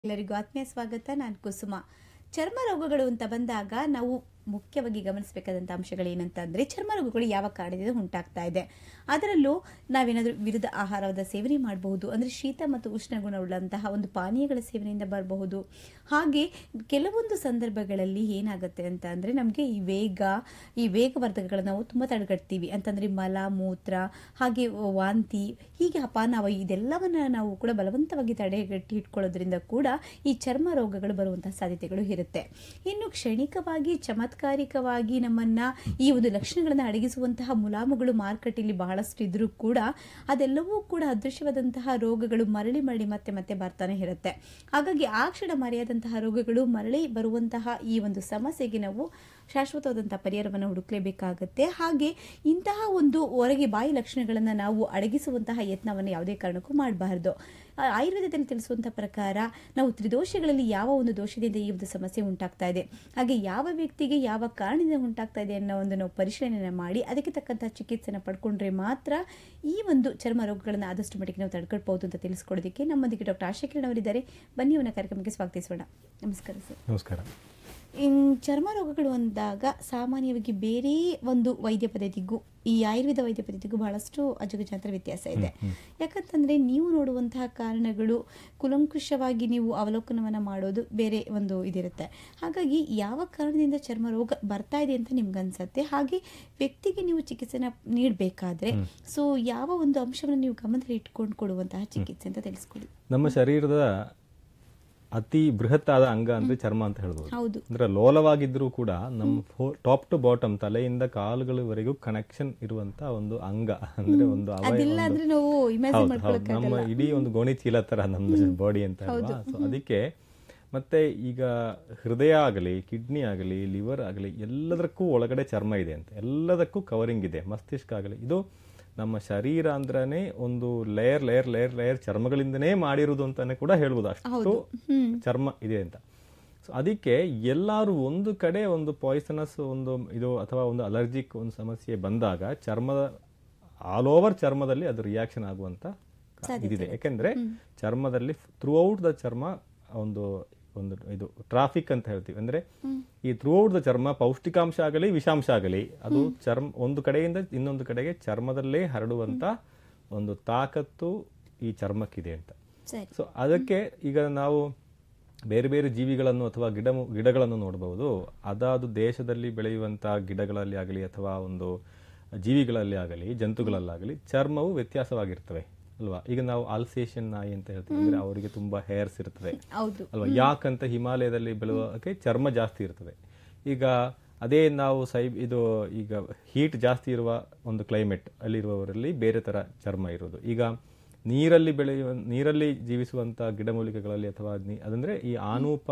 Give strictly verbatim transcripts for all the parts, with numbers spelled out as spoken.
ಎಲ್ಲರಿಗೂ ಆತ್ಮೀಯ ಸ್ವಾಗತ. ನಾನು ಕುಸುಮ. ಚರ್ಮ ರೋಗಗಳು ಅಂತ ಬಂದಾಗ ನಾವು ಮುಖ್ಯವಾಗಿ ಗಮನಿಸಬೇಕಾದಂಥ ಅಂಶಗಳೇನಂತಂದರೆ, ಚರ್ಮ ರೋಗಗಳು ಯಾವ ಕಾರಣದಿಂದ ಉಂಟಾಗ್ತಾ ಇದೆ. ಅದರಲ್ಲೂ ನಾವೇನಾದರೂ ವಿರುದ್ಧ ಆಹಾರದ ಸೇವನೆ ಮಾಡಬಹುದು, ಅಂದರೆ ಶೀತ ಮತ್ತು ಉಷ್ಣ ಗುಣವುಳ್ಳಂತಹ ಒಂದು ಪಾನೀಯಗಳ ಸೇವನೆಯಿಂದ ಬರಬಹುದು. ಹಾಗೆ ಕೆಲವೊಂದು ಸಂದರ್ಭಗಳಲ್ಲಿ ಏನಾಗುತ್ತೆ ಅಂತ ಅಂದರೆ, ನಮಗೆ ಈ ವೇಗ ಈ ವೇಗವರ್ಧಕಗಳನ್ನು ನಾವು ತುಂಬ ತಡೆಗಟ್ತೀವಿ. ಅಂತಂದರೆ ಮಲ, ಮೂತ್ರ, ಹಾಗೆ ವಾಂತಿ, ಹೀಗೆ ಅಪಾನವ ಇದೆಲ್ಲವನ್ನು ನಾವು ಕೂಡ ಬಲವಂತವಾಗಿ ತಡೆಗಟ್ಟಿ ಇಟ್ಕೊಳ್ಳೋದ್ರಿಂದ ಕೂಡ ಈ ಚರ್ಮ ರೋಗಗಳು ಬರುವಂತಹ ಸಾಧ್ಯತೆಗಳು ಇರುತ್ತೆ. ಇನ್ನು ಕ್ಷಣಿಕವಾಗಿ ಚಮತ್ಕಾರಿಕವಾಗಿ ನಮ್ಮನ್ನ ಈ ಒಂದು ಲಕ್ಷಣಗಳನ್ನು ಅಡಗಿಸುವಂತಹ ಮುಲಾಮುಗಳು ಮಾರುಕಟ್ಟೆಯಲ್ಲಿ ಬಹಳಷ್ಟು ಇದ್ರೂ ಕೂಡ ಅದೆಲ್ಲವೂ ಕೂಡ ಅದೃಶ್ಯವಾದಂತಹ ರೋಗಗಳು ಮರಳಿ ಮರಳಿ ಮತ್ತೆ ಮತ್ತೆ ಬರ್ತಾನೆ ಇರುತ್ತೆ. ಹಾಗಾಗಿ ಆ ಕ್ಷಣ ಮರೆಯಾದಂತಹ ರೋಗಗಳು ಮರಳಿ ಬರುವಂತಹ ಈ ಒಂದು ಸಮಸ್ಯೆಗೆ ನಾವು ಶಾಶ್ವತವಾದಂತಹ ಪರಿಹಾರವನ್ನು ಹುಡುಕಲೇಬೇಕಾಗತ್ತೆ. ಹಾಗೆ ಇಂತಹ ಒಂದು ಹೊರಗೆ ಬಾಯಿ ಲಕ್ಷಣಗಳನ್ನು ನಾವು ಅಡಗಿಸುವಂತಹ ಯತ್ನವನ್ನು ಯಾವುದೇ ಕಾರಣಕ್ಕೂ ಮಾಡಬಾರದು. ಆಯುರ್ವೇದದಲ್ಲಿ ತಿಳಿಸುವಂತಹ ಪ್ರಕಾರ ನಾವು ತ್ರಿದೋಷಗಳಲ್ಲಿ ಯಾವ ಒಂದು ದೋಷದಿಂದ ಈ ಒಂದು ಸಮಸ್ಯೆ ಉಂಟಾಗ್ತಾ ಇದೆ, ಹಾಗೆ ಯಾವ ವ್ಯಕ್ತಿಗೆ ಯಾವ ಕಾರಣದಿಂದ ಉಂಟಾಗ್ತಾ ಇದೆ ಅನ್ನೋ ಒಂದು ನಾವು ಪರಿಶೀಲನೆ ಮಾಡಿ ಅದಕ್ಕೆ ತಕ್ಕಂತಹ ಚಿಕಿತ್ಸೆನ ಪಡ್ಕೊಂಡ್ರೆ ಮಾತ್ರ ಈ ಒಂದು ಚರ್ಮ ರೋಗಗಳನ್ನು ಆದಷ್ಟು ಮಟ್ಟಿಗೆ ನಾವು ತಡೆಗಟ್ಟಬಹುದು ಅಂತ ತಿಳಿಸ್ಕೊಡೋದಕ್ಕೆ ನಮ್ಮೊಂದಿಗೆ ಡಾಕ್ಟರ್ ಆಶಾ ಕಿರಣ್ ಅವರಿದ್ದಾರೆ. ಬನ್ನಿ ಅವನ ಕಾರ್ಯಕ್ರಮಕ್ಕೆ ಸ್ವಾಗತಿಸೋಣ. ನಮಸ್ಕಾರ ಸರ್. ನಮಸ್ಕಾರ. ಚರ್ಮ ರೋಗಗಳು ಅಂದಾಗ ಸಾಮಾನ್ಯವಾಗಿ ಬೇರೆ ಒಂದು ವೈದ್ಯ ಪದ್ಧತಿಗೂ ಈ ಆಯುರ್ವೇದ ವೈದ್ಯ ಪದ್ಧತಿಗೂ ಬಹಳಷ್ಟು ಅಜಗಜಾಂತರ ವ್ಯತ್ಯಾಸ ಇದೆ. ಯಾಕಂತಂದ್ರೆ ನೀವು ನೋಡುವಂತಹ ಕಾರಣಗಳು ಕುಲಂಕುಷವಾಗಿ ನೀವು ಅವಲೋಕನವನ್ನ ಮಾಡೋದು ಬೇರೆ ಒಂದು ಇದಿರುತ್ತೆ. ಹಾಗಾಗಿ ಯಾವ ಕಾರಣದಿಂದ ಚರ್ಮ ರೋಗ ಬರ್ತಾ ಇದೆ ಅಂತ ನಿಮ್ಗೆ ಅನ್ಸತ್ತೆ, ಹಾಗೆ ವ್ಯಕ್ತಿಗೆ ನೀವು ಚಿಕಿತ್ಸೆನ ನೀಡಬೇಕಾದ್ರೆ ಸೊ ಯಾವ ಒಂದು ಅಂಶವನ್ನು ನೀವು ಗಮನದಲ್ಲಿ ಇಟ್ಕೊಂಡು ಕೊಡುವಂತಹ ಚಿಕಿತ್ಸೆ ಅಂತ ತಿಳಿಸ್ಕೊಡಿ. ನಮ್ಮ ಶರೀರದ ಅತಿ ಬೃಹತ್ ಆದ ಅಂಗ ಅಂದ್ರೆ ಚರ್ಮ ಅಂತ ಹೇಳ್ಬೋದು. ಹೌದು. ಅಂದ್ರೆ ಲೋಲವಾಗಿದ್ರೂ ಕೂಡ ನಮ್ಮ ಟಾಪ್ ಟು ಬಾಟಮ್ ತಲೆಯಿಂದ ಕಾಲುಗಳವರೆಗೂ ಕನೆಕ್ಷನ್ ಇರುವಂತ ಒಂದು ಅಂಗ, ಅಂದ್ರೆ ಒಂದು ನಮ್ಮ ಇಡೀ ಒಂದು ಗೋಣಿ ಚೀಲ ತರ ನಮ್ಮ ಬಾಡಿ ಅಂತ ಅಲ್ವಾ. ಸೊ ಅದಕ್ಕೆ ಮತ್ತೆ ಈಗ ಹೃದಯ ಆಗಲಿ, ಕಿಡ್ನಿ ಆಗಲಿ, ಲಿವರ್ ಆಗಲಿ ಎಲ್ಲದಕ್ಕೂ ಒಳಗಡೆ ಚರ್ಮ ಇದೆ ಅಂತ, ಎಲ್ಲದಕ್ಕೂ ಕವರಿಂಗ್ ಇದೆ. ಮಸ್ತಿಷ್ಕ ಆಗಲಿ, ಇದು ನಮ್ಮ ಶರೀರ ಅಂದ್ರನೇ ಒಂದು ಲೇಯರ್ ಲೇಯರ್ ಲೇಯರ್ ಲೇಯರ್ ಚರ್ಮಗಳಿಂದನೇ ಮಾಡಿರುವುದು ಅಂತಾನೆ ಕೂಡ ಹೇಳ್ಬೋದು, ಅಷ್ಟು ಚರ್ಮ ಇದೆ ಅಂತ. ಸೊ ಅದಕ್ಕೆ ಎಲ್ಲಾರು ಒಂದು ಕಡೆ ಒಂದು ಪಾಯ್ಸನಸ್ ಒಂದು ಇದು ಅಥವಾ ಒಂದು ಅಲರ್ಜಿಕ್ ಒಂದು ಸಮಸ್ಯೆ ಬಂದಾಗ ಚರ್ಮದ ಆಲ್ ಓವರ್ ಚರ್ಮದಲ್ಲಿ ಅದು ರಿಯಾಕ್ಷನ್ ಆಗುವಂತ ಇದಿದೆ. ಯಾಕೆಂದ್ರೆ ಚರ್ಮದಲ್ಲಿ ಥ್ರೂ ಔಟ್ ದ ಚರ್ಮ ಒಂದು ಒಂದು ಇದು ಟ್ರಾಫಿಕ್ ಅಂತ ಹೇಳ್ತೀವಿ. ಅಂದ್ರೆ ಈ ಥ್ರೂ ಔಟ್ ದ ಚರ್ಮ ಪೌಷ್ಟಿಕಾಂಶ ಆಗಲಿ ವಿಷಾಂಶ ಆಗಲಿ ಅದು ಚರ್ಮ ಒಂದು ಕಡೆಯಿಂದ ಇನ್ನೊಂದು ಕಡೆಗೆ ಚರ್ಮದಲ್ಲೇ ಹರಡುವಂತ ಒಂದು ತಾಕತ್ತು ಈ ಚರ್ಮಕ್ಕಿದೆ ಅಂತ. ಸೊ ಅದಕ್ಕೆ ಈಗ ನಾವು ಬೇರೆ ಬೇರೆ ಜೀವಿಗಳನ್ನು ಅಥವಾ ಗಿಡ ಗಿಡಗಳನ್ನು ನೋಡಬಹುದು. ಅದಾದು ದೇಶದಲ್ಲಿ ಬೆಳೆಯುವಂತಹ ಗಿಡಗಳಲ್ಲಿ ಆಗಲಿ ಅಥವಾ ಒಂದು ಜೀವಿಗಳಲ್ಲಿ ಆಗಲಿ ಜಂತುಗಳಲ್ಲಾಗಲಿ ಚರ್ಮವು ವ್ಯತ್ಯಾಸವಾಗಿರ್ತವೆ ಅಲ್ವಾ. ಈಗ ನಾವು ಆಲ್ಸೇಷನ್ ನಾಯಿ ಅಂತ ಹೇಳ್ತೀವಿ, ಅಂದ್ರೆ ಅವರಿಗೆ ತುಂಬಾ ಹೇರ್ಸ್ ಇರ್ತದೆ ಅಲ್ವಾ. ಯಾಕಂತ ಹಿಮಾಲಯದಲ್ಲಿ ಬೆಳೆಯೋಕೆ ಚರ್ಮ ಜಾಸ್ತಿ ಇರ್ತದೆ. ಈಗ ಅದೇ ನಾವು ಸೈ ಇದು ಈಗ ಹೀಟ್ ಜಾಸ್ತಿ ಇರುವ ಒಂದು ಕ್ಲೈಮೇಟ್ ಅಲ್ಲಿರುವವರಲ್ಲಿ ಬೇರೆ ತರ ಚರ್ಮ ಇರೋದು. ಈಗ ನೀರಲ್ಲಿ ಬೆಳೆಯುವ ನೀರಲ್ಲಿ ಜೀವಿಸುವಂತ ಗಿಡಮೂಲಿಕೆಗಳಲ್ಲಿ ಅಥವಾ ಅದಂದ್ರೆ ಈ ಆನೂಪ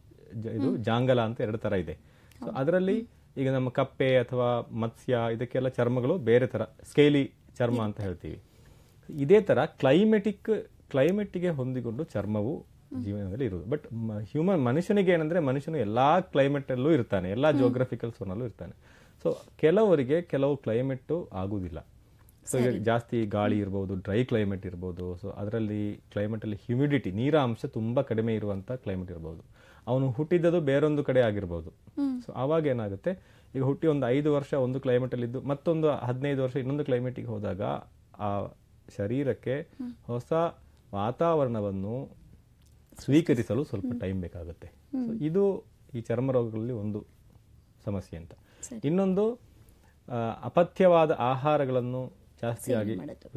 ಇದು ಜಾಂಗಲ ಅಂತ ಎರಡು ತರ ಇದೆ. ಸೊ ಅದರಲ್ಲಿ ಈಗ ನಮ್ಮ ಕಪ್ಪೆ ಅಥವಾ ಮತ್ಸ್ಯ ಇದಕ್ಕೆಲ್ಲ ಚರ್ಮಗಳು ಬೇರೆ ತರ ಸ್ಕೇಲಿ ಚರ್ಮ ಅಂತ ಹೇಳ್ತೀವಿ. ಇದೇ ತರ ಕ್ಲೈಮೆಟಿಕ್ ಕ್ಲೈಮೇಟ್ಗೆ ಹೊಂದಿಕೊಂಡು ಚರ್ಮವು ಜೀವನದಲ್ಲಿ ಇರುವುದು. ಬಟ್ ಹ್ಯೂಮನ್ ಮನುಷ್ಯನಿಗೆ ಏನಂದ್ರೆ ಮನುಷ್ಯನು ಎಲ್ಲಾ ಕ್ಲೈಮೇಟ್ ಅಲ್ಲೂ ಇರ್ತಾನೆ, ಎಲ್ಲಾ ಜೋಗ್ರಫಿಕಲ್ ಝೋನ್ ಅಲ್ಲೂ ಇರ್ತಾನೆ. ಸೊ ಕೆಲವರಿಗೆ ಕೆಲವು ಕ್ಲೈಮೇಟ್ ಆಗುದಿಲ್ಲ. ಸೊ ಈಗ ಜಾಸ್ತಿ ಗಾಳಿ ಇರ್ಬೋದು, ಡ್ರೈ ಕ್ಲೈಮೇಟ್ ಇರ್ಬೋದು. ಸೊ ಅದರಲ್ಲಿ ಕ್ಲೈಮೇಟ್ ಅಲ್ಲಿ ಹ್ಯೂಮಿಡಿಟಿ ನೀರ ಅಂಶ ತುಂಬಾ ಕಡಿಮೆ ಇರುವಂತ ಕ್ಲೈಮೇಟ್ ಇರ್ಬೋದು. ಅವನು ಹುಟ್ಟಿದ್ದು ಬೇರೊಂದು ಕಡೆ ಆಗಿರ್ಬೋದು. ಸೊ ಅವಾಗ ಏನಾಗುತ್ತೆ, ಈಗ ಹುಟ್ಟಿ ಒಂದು ಐದು ವರ್ಷ ಒಂದು ಕ್ಲೈಮೇಟ್ ಅಲ್ಲಿ ಇದ್ದು ಮತ್ತೊಂದು ಹದಿನೈದು ವರ್ಷ ಇನ್ನೊಂದು ಕ್ಲೈಮೇಟಿಗೆ ಹೋದಾಗ ಆ ಶರೀರಕ್ಕೆ ಹೊಸ ವಾತಾವರಣವನ್ನು ಸ್ವೀಕರಿಸಲು ಸ್ವಲ್ಪ ಟೈಮ್ ಬೇಕಾಗುತ್ತೆ. ಇದು ಈ ಚರ್ಮ ರೋಗಗಳಲ್ಲಿ ಒಂದು ಸಮಸ್ಯೆ ಅಂತ. ಇನ್ನೊಂದು ಅಪಥ್ಯವಾದ ಆಹಾರಗಳನ್ನು ಜಾಸ್ತಿಯಾಗಿ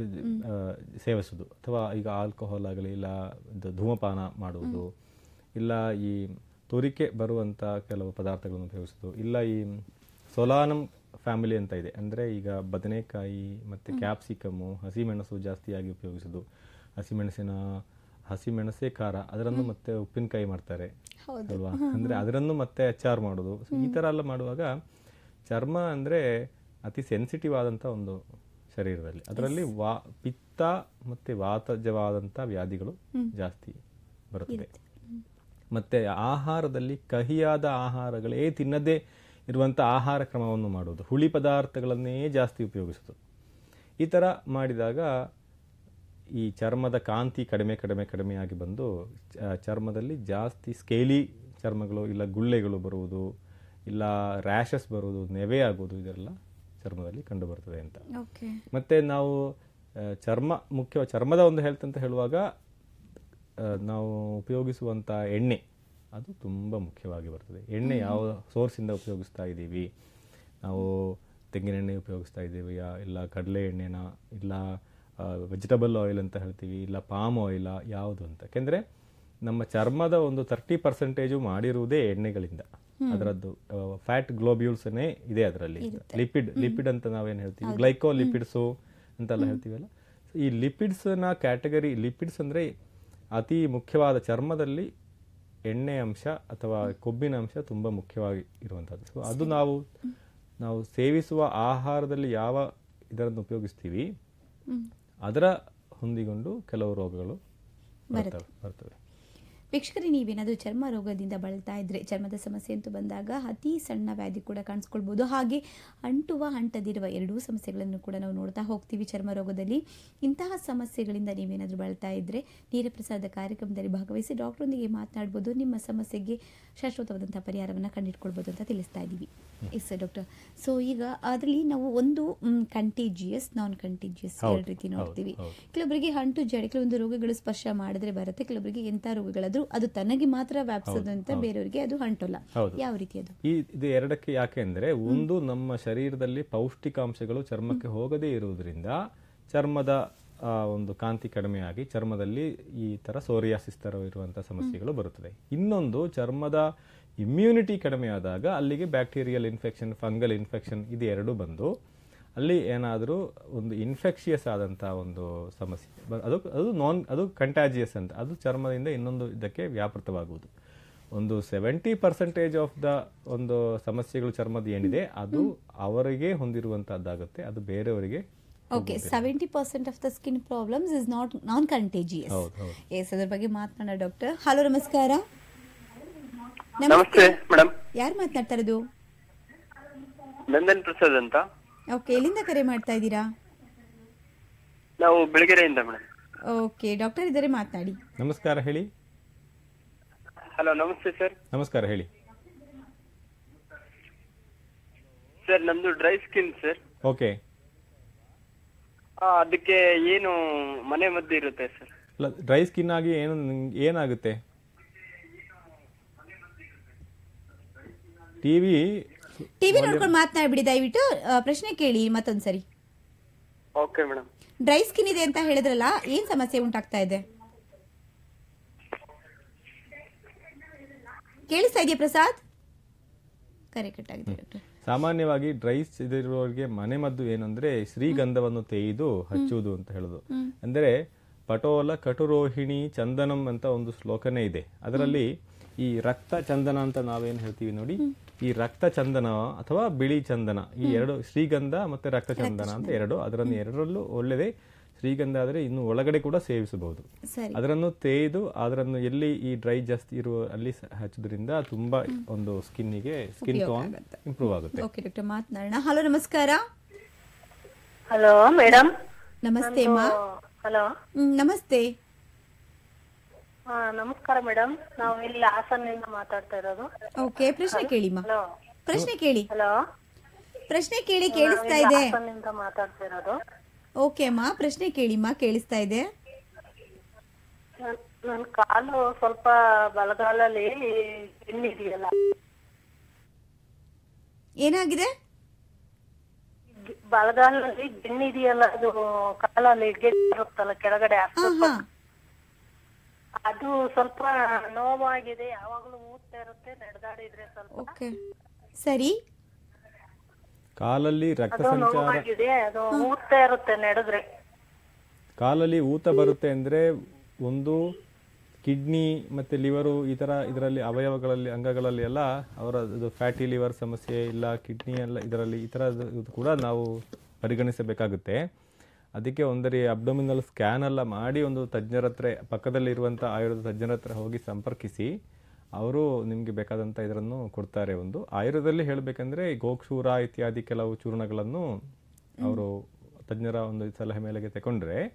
ಸೇವಿಸುವುದು, ಅಥವಾ ಈಗ ಆಲ್ಕೋಹಾಲ್ ಆಗಲಿ, ಇಲ್ಲ ಧೂಮಪಾನ ಮಾಡುವುದು, ಇಲ್ಲ ಈ ತುರಿಕೆ ಬರುವಂತ ಕೆಲವು ಪದಾರ್ಥಗಳನ್ನು ಉಪಯೋಗಿಸುವುದು, ಇಲ್ಲ ಈ ಸೊಲಾನಮ್ ಫ್ಯಾಮಿಲಿ ಅಂತ ಇದೆ, ಅಂದ್ರೆ ಈಗ ಬದನೆಕಾಯಿ ಮತ್ತೆ ಕ್ಯಾಪ್ಸಿಕಮ್ಮು, ಹಸಿಮೆಣಸು ಜಾಸ್ತಿಯಾಗಿ ಉಪಯೋಗಿಸುದು. ಹಸಿಮೆಣಸಿನ ಹಸಿಮೆಣಸೆ ಖಾರ, ಅದರನ್ನು ಮತ್ತೆ ಉಪ್ಪಿನಕಾಯಿ ಮಾಡ್ತಾರೆ ಅಲ್ವಾ, ಅಂದ್ರೆ ಅದರನ್ನು ಮತ್ತೆ ಅಚಾರ್ ಮಾಡೋದು. ಈ ತರ ಎಲ್ಲ ಮಾಡುವಾಗ ಚರ್ಮ ಅಂದ್ರೆ ಅತಿ ಸೆನ್ಸಿಟಿವ್ ಆದಂತ ಒಂದು ಶರೀರದಲ್ಲಿ, ಅದರಲ್ಲಿ ವಾ ಪಿತ್ತ ಮತ್ತೆ ವಾತಜವಾದಂತ ವ್ಯಾಧಿಗಳು ಜಾಸ್ತಿ ಬರುತ್ತದೆ. ಮತ್ತೆ ಆಹಾರದಲ್ಲಿ ಕಹಿಯಾದ ಆಹಾರಗಳೇ ತಿನ್ನದೇ ಇರುವಂತ ಆಹಾರ ಕ್ರಮವನ್ನು ಮಾಡುವುದು, ಹುಳಿ ಪದಾರ್ಥಗಳನ್ನೇ ಜಾಸ್ತಿ ಉಪಯೋಗಿಸುವುದು. ಈ ತರ ಮಾಡಿದಾಗ ಈ ಚರ್ಮದ ಕಾಂತಿ ಕಡಿಮೆ ಕಡಿಮೆ ಕಡಿಮೆ ಆಗಿ ಬಂದು ಚ- ಚರ್ಮದಲ್ಲಿ ಜಾಸ್ತಿ ಸ್ಕೇಲಿ ಚರ್ಮಗಳು ಇಲ್ಲ ಗುಳ್ಳೆಗಳು ಬರುವುದು ಇಲ್ಲ ರ್ಯಾಷಸ್ ಬರುವುದು ನೆವೆ ಆಗೋದು ಇದೆಲ್ಲ ಚರ್ಮದಲ್ಲಿ ಕಂಡು ಬರ್ತದೆ ಅಂತ. ಓಕೆ. ಮತ್ತೆ ನಾವು ಆ, ಚರ್ಮ ಮುಖ್ಯ ಚರ್ಮದ ಒಂದು ಹೆಲ್ತ್ ಅಂತ ಹೇಳುವಾಗ ಆ, ನಾವು ಉಪಯೋಗಿಸುವಂಥ ಎಣ್ಣೆ ಅದು ತುಂಬ ಮುಖ್ಯವಾಗಿ ಬರ್ತದೆ. ಎಣ್ಣೆ ಯಾವ ಸೋರ್ಸಿಂದ ಉಪಯೋಗಿಸ್ತಾ ಇದ್ದೀವಿ, ನಾವು ತೆಂಗಿನೆಣ್ಣೆ ಉಪಯೋಗಿಸ್ತಾ ಇದ್ದೀವಿಯಾ ಇಲ್ಲ ಕಡಲೆ ಎಣ್ಣೆನ ಇಲ್ಲ ವೆಜಿಟಬಲ್ ಆಯಿಲ್ ಅಂತ ಹೇಳ್ತೀವಿ ಇಲ್ಲ ಪಾಮ್ ಆಯಿಲ ಯಾವುದು ಅಂತ. ಯಾಕೆಂದರೆ ನಮ್ಮ ಚರ್ಮದ ಒಂದು ತರ್ಟಿ ಪರ್ಸೆಂಟೇಜು ಮಾಡಿರುವುದೇ ಎಣ್ಣೆಗಳಿಂದ. ಅದರದ್ದು ಫ್ಯಾಟ್ ಗ್ಲೋಬ್ಯೂಲ್ಸ್ನೇ ಇದೆ ಅದರಲ್ಲಿ. ಲಿಪಿಡ್ ಲಿಪಿಡ್ ಅಂತ ನಾವೇನು ಹೇಳ್ತೀವಿ, ಗ್ಲೈಕೋ ಲಿಪಿಡ್ಸು ಅಂತೆಲ್ಲ ಹೇಳ್ತೀವಲ್ಲ. ಈ ಲಿಪಿಡ್ಸ್ನ ಕ್ಯಾಟಗರಿ, ಲಿಪಿಡ್ಸ್ ಅಂದರೆ ಅತಿ ಮುಖ್ಯವಾದ ಚರ್ಮದಲ್ಲಿ ಎಣ್ಣೆ ಅಂಶ ಅಥವಾ ಕೊಬ್ಬಿನ ಅಂಶ ತುಂಬ ಮುಖ್ಯವಾಗಿ ಇರುವಂಥದ್ದು. ಸೊ ಅದು ನಾವು ನಾವು ಸೇವಿಸುವ ಆಹಾರದಲ್ಲಿ ಯಾವ ಇದನ್ನು ಉಪಯೋಗಿಸ್ತೀವಿ ಅದರ ಹೊಂದಿಕೊಂಡು ಕೆಲವು ರೋಗಗಳು ಬರ್ತವೆ ಬರ್ತವೆ ವೀಕ್ಷಕರೇ, ನೀವೇನಾದರೂ ಚರ್ಮ ರೋಗದಿಂದ ಬಳಲ್ತಾ ಇದ್ರೆ, ಚರ್ಮದ ಸಮಸ್ಯೆ ಅಂತೂ ಬಂದಾಗ ಅತಿ ಸಣ್ಣ ವ್ಯಾಧಿ ಕೂಡ ಕಾಣಿಸ್ಕೊಳ್ಬೋದು. ಹಾಗೆ ಅಂಟುವ ಅಂಟದಿರುವ ಎರಡೂ ಸಮಸ್ಯೆಗಳನ್ನು ಕೂಡ ನಾವು ನೋಡ್ತಾ ಹೋಗ್ತೀವಿ ಚರ್ಮ ರೋಗದಲ್ಲಿ. ಇಂತಹ ಸಮಸ್ಯೆಗಳಿಂದ ನೀವೇನಾದರೂ ಬಳಲ್ತಾ ಇದ್ದರೆ ನೇರಪ್ರಸಾರದ ಕಾರ್ಯಕ್ರಮದಲ್ಲಿ ಭಾಗವಹಿಸಿ ಡಾಕ್ಟ್ರೊಂದಿಗೆ ಮಾತನಾಡ್ಬೋದು. ನಿಮ್ಮ ಸಮಸ್ಯೆಗೆ ಶಾಶ್ವತವಾದಂಥ ಪರಿಹಾರವನ್ನು ಕಂಡುಹಿಡ್ಕೊಳ್ಬೋದು ಅಂತ ತಿಳಿಸ್ತಾ ಇದ್ದೀವಿ. S doctor. ಸೊ ಈಗ ಅದರಲ್ಲಿ ನಾವು ಒಂದು ಕಂಟೇಜಿಯಸ್, ನಾನ್ ಕಂಟೇಜಿಯಸ್ ಎರಡು ರೀತಿ ನೋಡ್ತೀವಿ. ಕೆಲವೊಬ್ಬರಿಗೆ ಅಂಟು ಜಡೆ, ಕೆಲವೊಂದು ರೋಗಗಳು ಸ್ಪರ್ಶ ಮಾಡಿದ್ರೆ ಬರುತ್ತೆ, ಕೆಲವೊಬ್ಬರಿಗೆ ಎಂಥ ರೋಗಗಳಾದ್ರೂ ಅದು ತನಗೆ ಮಾತ್ರ ವ್ಯಾಪಿಸೋದಂತ ಬೇರೆಯವರಿಗೆ ಅದು ಅಂಟೋಲ್ಲ. ಯಾವ ರೀತಿ ಅದು? ಈ ಇದು ಎರಡಕ್ಕೆ ಯಾಕೆ ಅಂದ್ರೆ, ಒಂದು ನಮ್ಮ ಶರೀರದಲ್ಲಿ ಪೌಷ್ಟಿಕಾಂಶಗಳು ಚರ್ಮಕ್ಕೆ ಹೋಗದೇ ಇರುವುದರಿಂದ ಚರ್ಮದ ಆ, ಒಂದು ಕಾಂತಿ ಕಡಿಮೆಯಾಗಿ ಚರ್ಮದಲ್ಲಿ ಈ ತರ ಸೋರಿಯಾಸಿಸ್ ತರ ಇರುವಂತಹ ಸಮಸ್ಯೆಗಳು ಬರುತ್ತದೆ. ಇನ್ನೊಂದು, ಚರ್ಮದ ಇಮ್ಯುನಿಟಿ ಕಡಿಮೆ ಆದಾಗ ಅಲ್ಲಿಗೆ ಬ್ಯಾಕ್ಟೀರಿಯಲ್ ಇನ್ಫೆಕ್ಷನ್, ಫಂಗಲ್ ಇನ್ಫೆಕ್ಷನ್ ಇದು ಎರಡು ಬಂದು ಅಲ್ಲಿ ಏನಾದರೂ ಒಂದು ಇನ್ಫೆಕ್ಷಿಯಸ್ ಆದಂಥ ಒಂದು ಸಮಸ್ಯೆ ಬ- ಅದು ಅದು ನಾನ್ ಅದು ಕಂಟ್ಯಾಜಿಯಸ್ ಅಂತ, ಅದು ಚರ್ಮದಿಂದ ಇನ್ನೊಂದು ಇದಕ್ಕೆ ವ್ಯಾಪೃತವಾಗುವುದು. ಒಂದು ಸೆವೆಂಟಿ ಪರ್ಸೆಂಟೇಜ್ ಆಫ್ ದ ಒಂದು ಸಮಸ್ಯೆಗಳು ಚರ್ಮದ ಏನಿದೆ ಅದು ಅವರಿಗೆ ಹೊಂದಿರುವಂತಹದ್ದಾಗುತ್ತೆ, ಅದು ಬೇರೆಯವರಿಗೆ. Okay, seventy percent of the skin problems is not non contagious. ಹೌದು ಹೌದು ಎಸ್, ಅದ್ರ ಬಗ್ಗೆ ಮಾತನಾಡೋಣ ಡಾಕ್ಟರ್. ಹಲೋ, ನಮಸ್ಕಾರ. ನಮಸ್ತೆ ಮೇಡಮ್. ಯಾರು ಮಾತನಾಡ್ತಾ ಇರೋದು? ನಂದನ್ ಪ್ರಸಾದ್ ಅಂತ. ಓಕೆ, ಎಲ್ಲಿಂದ ಕರೆ ಮಾಡ್ತಾ ಇದ್ದೀರಾ? ನಾವು ಬೆಳಗೆರೆಯಿಂದ ಮೇಡಮ್. ಓಕೆ, ಡಾಕ್ಟರ್ ಇದ್ದಾರೆ, ಮಾತನಾಡಿ. ನಮಸ್ಕಾರ, ಹೇಳಿ. ಹಲೋ, ನಮಸ್ತೆ ಸರ್. ನಮಸ್ಕಾರ, ಹೇಳಿ. ಸರ್ ನಮ್ದು ಡ್ರೈ ಸ್ಕಿನ್ ಸರ್. ಓಕೆ. ಅದಕ್ಕೆ ಏನು ಮನೆ ಮದ್ದು ಇರುತ್ತೆ ಸರ್? ಅಲ್ಲ, ಡ್ರೈ ಸ್ಕಿನ್ ಆಗಿ ಏನು ನಿಂಗ್- ಏನಾಗುತ್ತೆ? ಟಿವಿ ಟಿವಿ ನೋಡ್ಕೊಂಡು ಮಾತನಾಡ್ಬಿಡಿ ದಯವಿಟ್ಟು. ಆ, ಪ್ರಶ್ನೆ ಕೇಳಿ ಮತ್ತೊಂದ್ಸರಿ. Okay madam. ಡ್ರೈ ಸ್ಕಿನ್ ಇದೆ ಅಂತ ಹೇಳಿದ್ರಲ್ಲ, ಏನ್ ಸಮಸ್ಯೆ ಉಂಟಾಗ್ತಾ ಇದೆ? ಕೇಳಿಸ್ತಾ ಇದೆಯಾ ಪ್ರಸಾದ್? ಕರೆ ಕಟ್ಟಾಗಿದೆ ಡಾಕ್ಟರ್. ಸಾಮಾನ್ಯವಾಗಿ ಡ್ರೈಸ್ ಇದಿರುವವರಿಗೆ ಮನೆ ಮದ್ದು ಏನಂದ್ರೆ ಶ್ರೀಗಂಧವನ್ನು ತೇಯ್ದು ಹಚ್ಚುವುದು ಅಂತ ಹೇಳುದು. ಅಂದ್ರೆ ಪಟೋಲ ಕಟುರೋಹಿಣಿ ಚಂದನಂ ಅಂತ ಒಂದು ಶ್ಲೋಕನೇ ಇದೆ. ಅದರಲ್ಲಿ ಈ ರಕ್ತ ಚಂದನ ಅಂತ ನಾವೇನ್ ಹೇಳ್ತೀವಿ ನೋಡಿ, ಈ ರಕ್ತ ಚಂದನ ಅಥವಾ ಬಿಳಿ ಚಂದನ, ಈ ಎರಡು, ಶ್ರೀಗಂಧ ಮತ್ತೆ ರಕ್ತ ಚಂದನ ಅಂತ ಎರಡು, ಅದರನ್ನು ಎರಡರಲ್ಲೂ ಒಳ್ಳೆದೇ. ಶ್ರೀಗಂಧ ಆದ್ರೆ ಇನ್ನು ಒಳಗಡೆ ಕೂಡ ಸೇವಿಸಬಹುದು. ಸರಿ. ಅದರನ್ನು ತೇಯ್ದು ಅದರನ್ನು ಎಲ್ಲಿ ಈ ಡ್ರೈ ಜಾಸ್ತಿ ಇರುವ ಅಲ್ಲಿ ಸ- ಹಚ್ಚೋದ್ರಿಂದ ತುಂಬಾ ಒಂದು ಸ್ಕಿನ್ನಿಗೆ ಸ್ಕಿನ್ ಟೋನ್ ಇಂಪ್ರೂವ್ ಆಗುತ್ತೆ. ಓಕೆ ಡಾಕ್ಟರ್, ಮಾತನಾಡೋಣ. ಹಲೋ, ನಮಸ್ಕಾರ. Hello madam. ನಮಸ್ತೆ ಅಮ್ಮ. ಹಲೋ. ಹ್ಮ್, ನಮಸ್ತೆ. ಹಾ ನಮಸ್ಕಾರ ಮೇಡಮ್, ನಾವು ಇಲ್ಲಿ ಹಾಸನ್ನಿಂದ ಮಾತಾಡ್ತಾ ಇರೋದು. ಓಕೆ, ಪ್ರಶ್ನೆ ಕೇಳಿಮ್ಮ. ಹಲೋ. ಪ್ರಶ್ನೆ ಕೇಳಿ. ಹಲೋ. ಪ್ರಶ್ನೆ ಕೇಳಿ, ಕೇಳಿಸ್ತಾ ಇದೆ. ಹಾಸನ್ನಿಂದ ಮಾತಾಡ್ತಾ ಇರೋದು. ಓಕೆ ಅಮ್ಮ, ಪ್ರಶ್ನೆ ಕೇಳಿಮ್ಮ, ಕೇಳಿಸ್ತಾ ಇದೆ. ನನ್- ನನ್ ಕಾಲು ಸ್ವಲ್ಪ ಬಲಗಾಲಲ್ಲಿ ಬೆನ್ನಿದೆಯಲ್ಲ, ಏನಾಗಿದೆ? ಬಲಗಾಲಲ್ಲಿ ಬೆನ್ನಿದೆಯಲ್ಲ, ಅದು ಕಾಲಲ್ಲಿ ಗೆಡ್ಡೆ ಇರುತ್ತಲ್ಲ ಕೆಳಗಡೆ, ಹಾ ಅದು ಹಾ ಅದು ಸ್ವಲ್ಪ ನೋವಾಗಿದೆ, ಯಾವಾಗ್ಲೂ ಊದ್ತಾ ಇರುತ್ತೆ, ನಡೆದಾಡಿದ್ರೆ ಸ್ವಲ್ಪ ಓಕೆ, ಸರಿ. ಕಾಲಲ್ಲಿ ರಕ್ತ ಅದು ಸಂಚಾರ ನೋವಾಗಿದೆ, ಅದು ಊದ್ತಾ ಇರುತ್ತೆ ನಡೆದ್ರೆ. ಕಾಲಲ್ಲಿ ಊತ ಬರುತ್ತೆ ಅಂದ್ರೆ ಒಂದು ಕಿಡ್ನಿ ಮತ್ತೆ ಲಿವರು ಈ ತರ ಇದರಲ್ಲಿ ಅವಯವಗಳಲ್ಲಿ ಅಂಗಗಳಲ್ಲಿ ಎಲ್ಲ ಅವರ ಫ್ಯಾಟಿ ಲಿವರ್ ಸಮಸ್ಯೆ ಇಲ್ಲ ಕಿಡ್ನಿ ಎಲ್ಲ ಇದರಲ್ಲಿ ಈ ತರ ಕೂಡ ನಾವು ಪರಿಗಣಿಸಬೇಕಾಗುತ್ತೆ. ಅದಕ್ಕೆ ಒಂದರಿ ಅಬ್ಡೋಮಿನಲ್ ಸ್ಕ್ಯಾನ್ ಎಲ್ಲ ಮಾಡಿ ಒಂದು ತಜ್ಞರ ಹತ್ರ, ಪಕ್ಕದಲ್ಲಿ ಇರುವಂಥ ಆಯುರ್ವೇದ ತಜ್ಞರ ಹತ್ರ ಹೋಗಿ ಸಂಪರ್ಕಿಸಿ ಅವರು ನಿಮಗೆ ಬೇಕಾದಂಥ ಇದನ್ನು ಕೊಡ್ತಾರೆ. ಒಂದು ಆಯುರ್ವೇದದಲ್ಲಿ ಹೇಳಬೇಕಂದ್ರೆ ಗೋಕ್ಷೂರ ಇತ್ಯಾದಿ ಕೆಲವು ಚೂರ್ಣಗಳನ್ನು ಅವರು ತಜ್ಞರ ಒಂದು ಸಲಹೆ ಮೇಲೆಗೆ ತಗೊಂಡ್ರೆ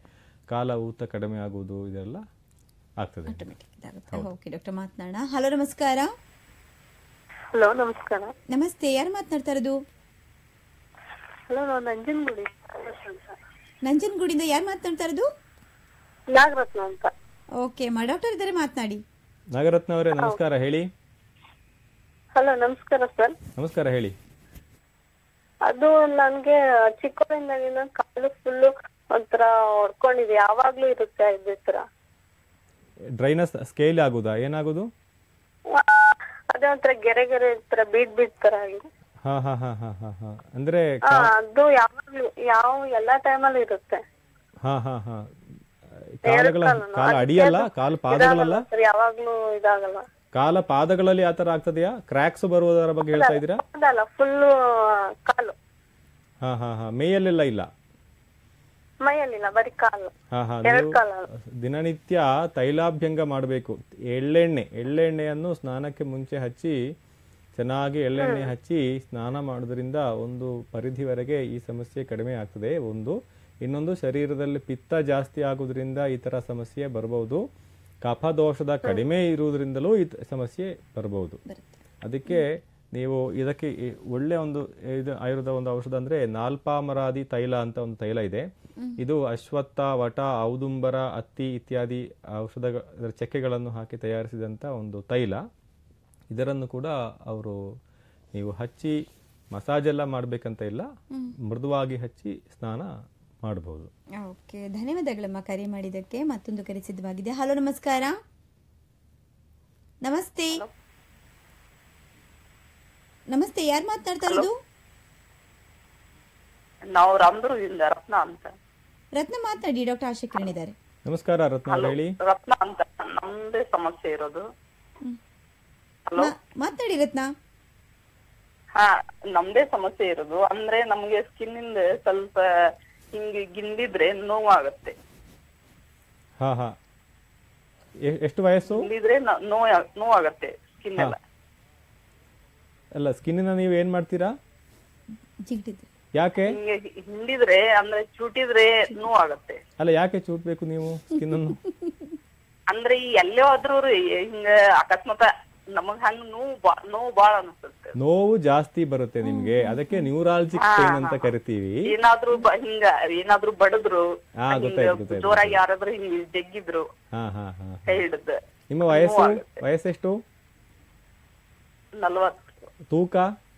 ಕಾಲ ಊತ ಕಡಿಮೆ ಆಗುವುದು ಇದೆಲ್ಲ ಆಗ್ತದೆ. ಆಟೋಮೆಟಿಕ್ ಇದಾಗುತ್ತೆ. ಓಕೆ ಡಾಕ್ಟರ್, ಮಾತನಾಡೋಣ. ಹಲೋ, ನಮಸ್ಕಾರ. ಹಲೋ, ನಮಸ್ಕಾರ. ನಮಸ್ತೆ, ಯಾರು ಮಾತನಾಡ್ತಾ ಇರೋದು? ಹಲೋ, ನಾವು ನಂಜನಗೂಡಿ. ನಂಜನಗೂಡಿಂದ ಯಾರು ಮಾತನಾಡ್ತಾ ಇರೋದು? ನಾಗರತ್ನ ಅಂತ. ಓಕೆ ಮಾ, ಡಾಕ್ಟರ್ ಇದ್ದಾರೆ, ಮಾತನಾಡಿ. ನಾಗರತ್ನ ಅವರೇ ನಮಸ್ಕಾರ, ಹೇಳಿ. ಹಲೋ, ನಮಸ್ಕಾರ ಸರ್. ನಮಸ್ಕಾರ, ಹೇಳಿ. ಅದು ನನ್ಗೆ ಚಿಕ್ಕವರಿಂದಾಗಿನ ಕಾಲು ಫುಲ್ಲು ಒಂಥರ ಹೊಡ್ಕೊಂಡಿದೆ, ಯಾವಾಗ್ಲೂ ಇರುತ್ತೆ ಇದೇ ತರ. ಡ್ರೈನಸ್ ಸ್ಕೇಲ್ ಆಗುದಾ, ಏನಾಗುದು? ಅದೇ ಒಂಥರ ಗೆರೆ ಗೆರೆ ತರ ಬೀಟ್ ಬೀಟ್ ತರ ಆಗಿದೆ. ಹಾ ಹಾ ಹಾ ಹಾ ಹಾ ಹಾ ಅಂದ್ರೆ ಹಾ, ಅದು ಯಾವಾಗ್ಲೂ ಯಾವ ಎಲ್ಲಾ ಟೈಮಲ್ಲಿ ಇರುತ್ತೆ. ಹಾ ಹಾ ಹಾ ಕಾಲಗಳ ಕಾಲ ಅಡಿಯಲ್ಲ, ಕಾಲು ಪಾದಗಳಲ್ಲ, ಯಾವಾಗ್ಲೂ ಇದಾಗಲ್ಲ. ಕಾಲ ಪಾದಗಳಲ್ಲಿ ಆತರ ಆಗ್ತದೆಯಾ? ಕ್ರ್ಯಾಕ್ಸ್ ಬರುವುದರ ಬಗ್ಗೆ ಹೇಳ್ತಾ ಇದ್ದೀರಾ? ಅದಲ್ಲ, ಫುಲ್ಲು ಕಾಲು. ಹಾ ಹಾ ಹಾ ಮೇಯಲ್ಲೆಲ್ಲ ಇಲ್ಲ, ಮೈಯಲ್ಲಿಲ್ಲ, ಬರೀ ಕಾಲು. ಹಾ ಹಾ ಎರಡ್ ನೀವು ಕಾಲ. ದಿನನಿತ್ಯ ತೈಲಾಭ್ಯಂಗ ಮಾಡಬೇಕು. ಎಳ್ಳೆಣ್ಣೆ ಎಳ್ಳೆಣ್ಣೆಯನ್ನು ಸ್ನಾನಕ್ಕೆ ಮುಂಚೆ ಹಚ್ಚಿ, ಚೆನ್ನಾಗಿ ಎಳ್ಳೆಣ್ಣೆ ಹಚ್ಚಿ ಸ್ನಾನ ಮಾಡೋದ್ರಿಂದ ಒಂದು ಪರಿಧಿವರೆಗೆ ಈ ಸಮಸ್ಯೆ ಕಡಿಮೆ ಆಗ್ತದೆ. ಒಂದು ಇನ್ನೊಂದು, ಶರೀರದಲ್ಲಿ ಪಿತ್ತ ಜಾಸ್ತಿ ಆಗುವುದರಿಂದ ಈ ತರ ಸಮಸ್ಯೆ ಬರಬಹುದು. ಕಫದೋಷದ ಕಡಿಮೆ ಇರುವುದರಿಂದಲೂ ಈ ಸಮಸ್ಯೆ ಬರಬಹುದು. ಅದಕ್ಕೆ ನೀವು ಇದಕ್ಕೆ ಒಳ್ಳೆ ಒಂದು ಇದು ಆಯುರ್ವೇದ ಒಂದು ಔಷಧ ಅಂದ್ರೆ ನಾಲ್ಪಾಮರಾದಿ ತೈಲ ಅಂತ ಒಂದು ತೈಲ ಇದೆ. ಇದು ಅಶ್ವತ್ಥ, ವಟ, ಔದುಂಬರ, ಹತ್ತಿ ಇತ್ಯಾದಿ ಔಷಧ ಚಕ್ಕೆಗಳನ್ನು ಹಾಕಿ ತಯಾರಿಸಿದಂತ ಒಂದು ತೈಲ. ಇದರನ್ನು ಕೂಡ ಅವರು ನೀವು ಹಚ್ಚಿ ಮಸಾಜ್ ಎಲ್ಲ ಮಾಡ್ಬೇಕಂತ ಇಲ್ಲ, ಮೃದುವಾಗಿ ಹಚ್ಚಿ ಸ್ನಾನ ಮಾಡಬಹುದು. ಓಕೆ, ಧನ್ಯವಾದಗಳಮ್ಮ ಕರೆ ಮಾಡಿದ್ದಕ್ಕೆ. ಮತ್ತೊಂದು ಕರೆ ಸಿದ್ಧವಾಗಿದೆ. ಹಲೋ, ನಮಸ್ಕಾರ. ನಮಸ್ತೆ. ನಮಸ್ತೆ, ಯಾರು ಮಾತನಾಡ್ತಾ ಇರೋದು? ನಾವು ರಾಮದುರ್ಗದಿಂದ ರತ್ನ ಅಂತ. ರತ್ನ ಮಾತನಾಡಿ, ಡಾಕ್ಟರ್ ಆಶಾ ಕಿರಣ್ ಇದ್ದಾರೆ. ನಮಸ್ಕಾರ ರತ್ನ, ಹೇಳಿ. ರತ್ನ ಅಂತ, ನಮ್ದೇ ಸಮಸ್ಯೆ ಇರೋದು. ಹಲೋ, ಮಾತನಾಡಿ ರತ್ನ. ಹಾ, ನಮ್ದೇ ಸಮಸ್ಯೆ ಇರೋದು ಅಂದ್ರೆ ನಮ್ಗೆ ಸ್ಕಿನ್ ಇಂದ ಸ್ವಲ್ಪ ಹಿಂಗೆ ಗಿಂಡಿದ್ರೆ ನೋವಾಗತ್ತೆ. ಹಾ ಹಾ ಎಷ್ಟು ವಯಸ್ಸು? ಗಿಂಡಿದ್ರೆ ನೋವು ನೋವಾಗತ್ತೆ ಸ್ಕಿನ್ ಎಲ್ಲ. ಅಲ್ಲ, ಸ್ಕಿನ್ನ ನೀವು ಏನ್ ಮಾಡ್ತೀರಾ? ಜಿಗ್ಟಿದ್ರೆ ಯಾಕೆ? ಹಿಂಗೆ ಹಿಂಡಿದ್ರೆ ಅಂದ್ರೆ ಚೂಟಿದ್ರೆ ನೋವಾಗತ್ತೆ. ಅಲ್ಲ, ಯಾಕೆ ಚೂಟ್ಬೇಕು ನೀವು ಸ್ಕಿನ್ ಅನ್ನು? ಅಂದ್ರೆ ಎಲ್ಲೇ ಆದ್ರೂ ಹಿಂಗ ಅಕಸ್ಮಾತ್ ನಮಗ್ ಹಂಗ ನೋವು ನೋವು ಬಾಳ ಅನ್ಸುತ್ತೆ. ನೋವು ಜಾಸ್ತಿ ಬರುತ್ತೆ ನಿಮ್ಗೆ, ಅದಕ್ಕೆ ನ್ಯೂರಾಲಜಿಕ್ ಪೇನ್ ಅಂತ ಕರಿತೀವಿ. ಏನಾದ್ರೂ ಹಿಂಗ ಏನಾದ್ರೂ ಬಡದ್ರು, ಹಾ ಗೊತ್ತಾಯ್ತು ಗೊತ್ತಾಯ್ತು. ಜೋರಾಗಿ ಯಾರಾದ್ರೂ ಹಿಂಗ ಜಗ್ಗಿದ್ರು ಹಾ ಹಾ ಹಾ ಕೈ ಹಿಡಿದು. ನಿಮ್ಮ ವಯಸ್ಸು ವಯಸ್ಸೆಷ್ಟು? ನಲ್ವತ್ತು. ತೂಕ?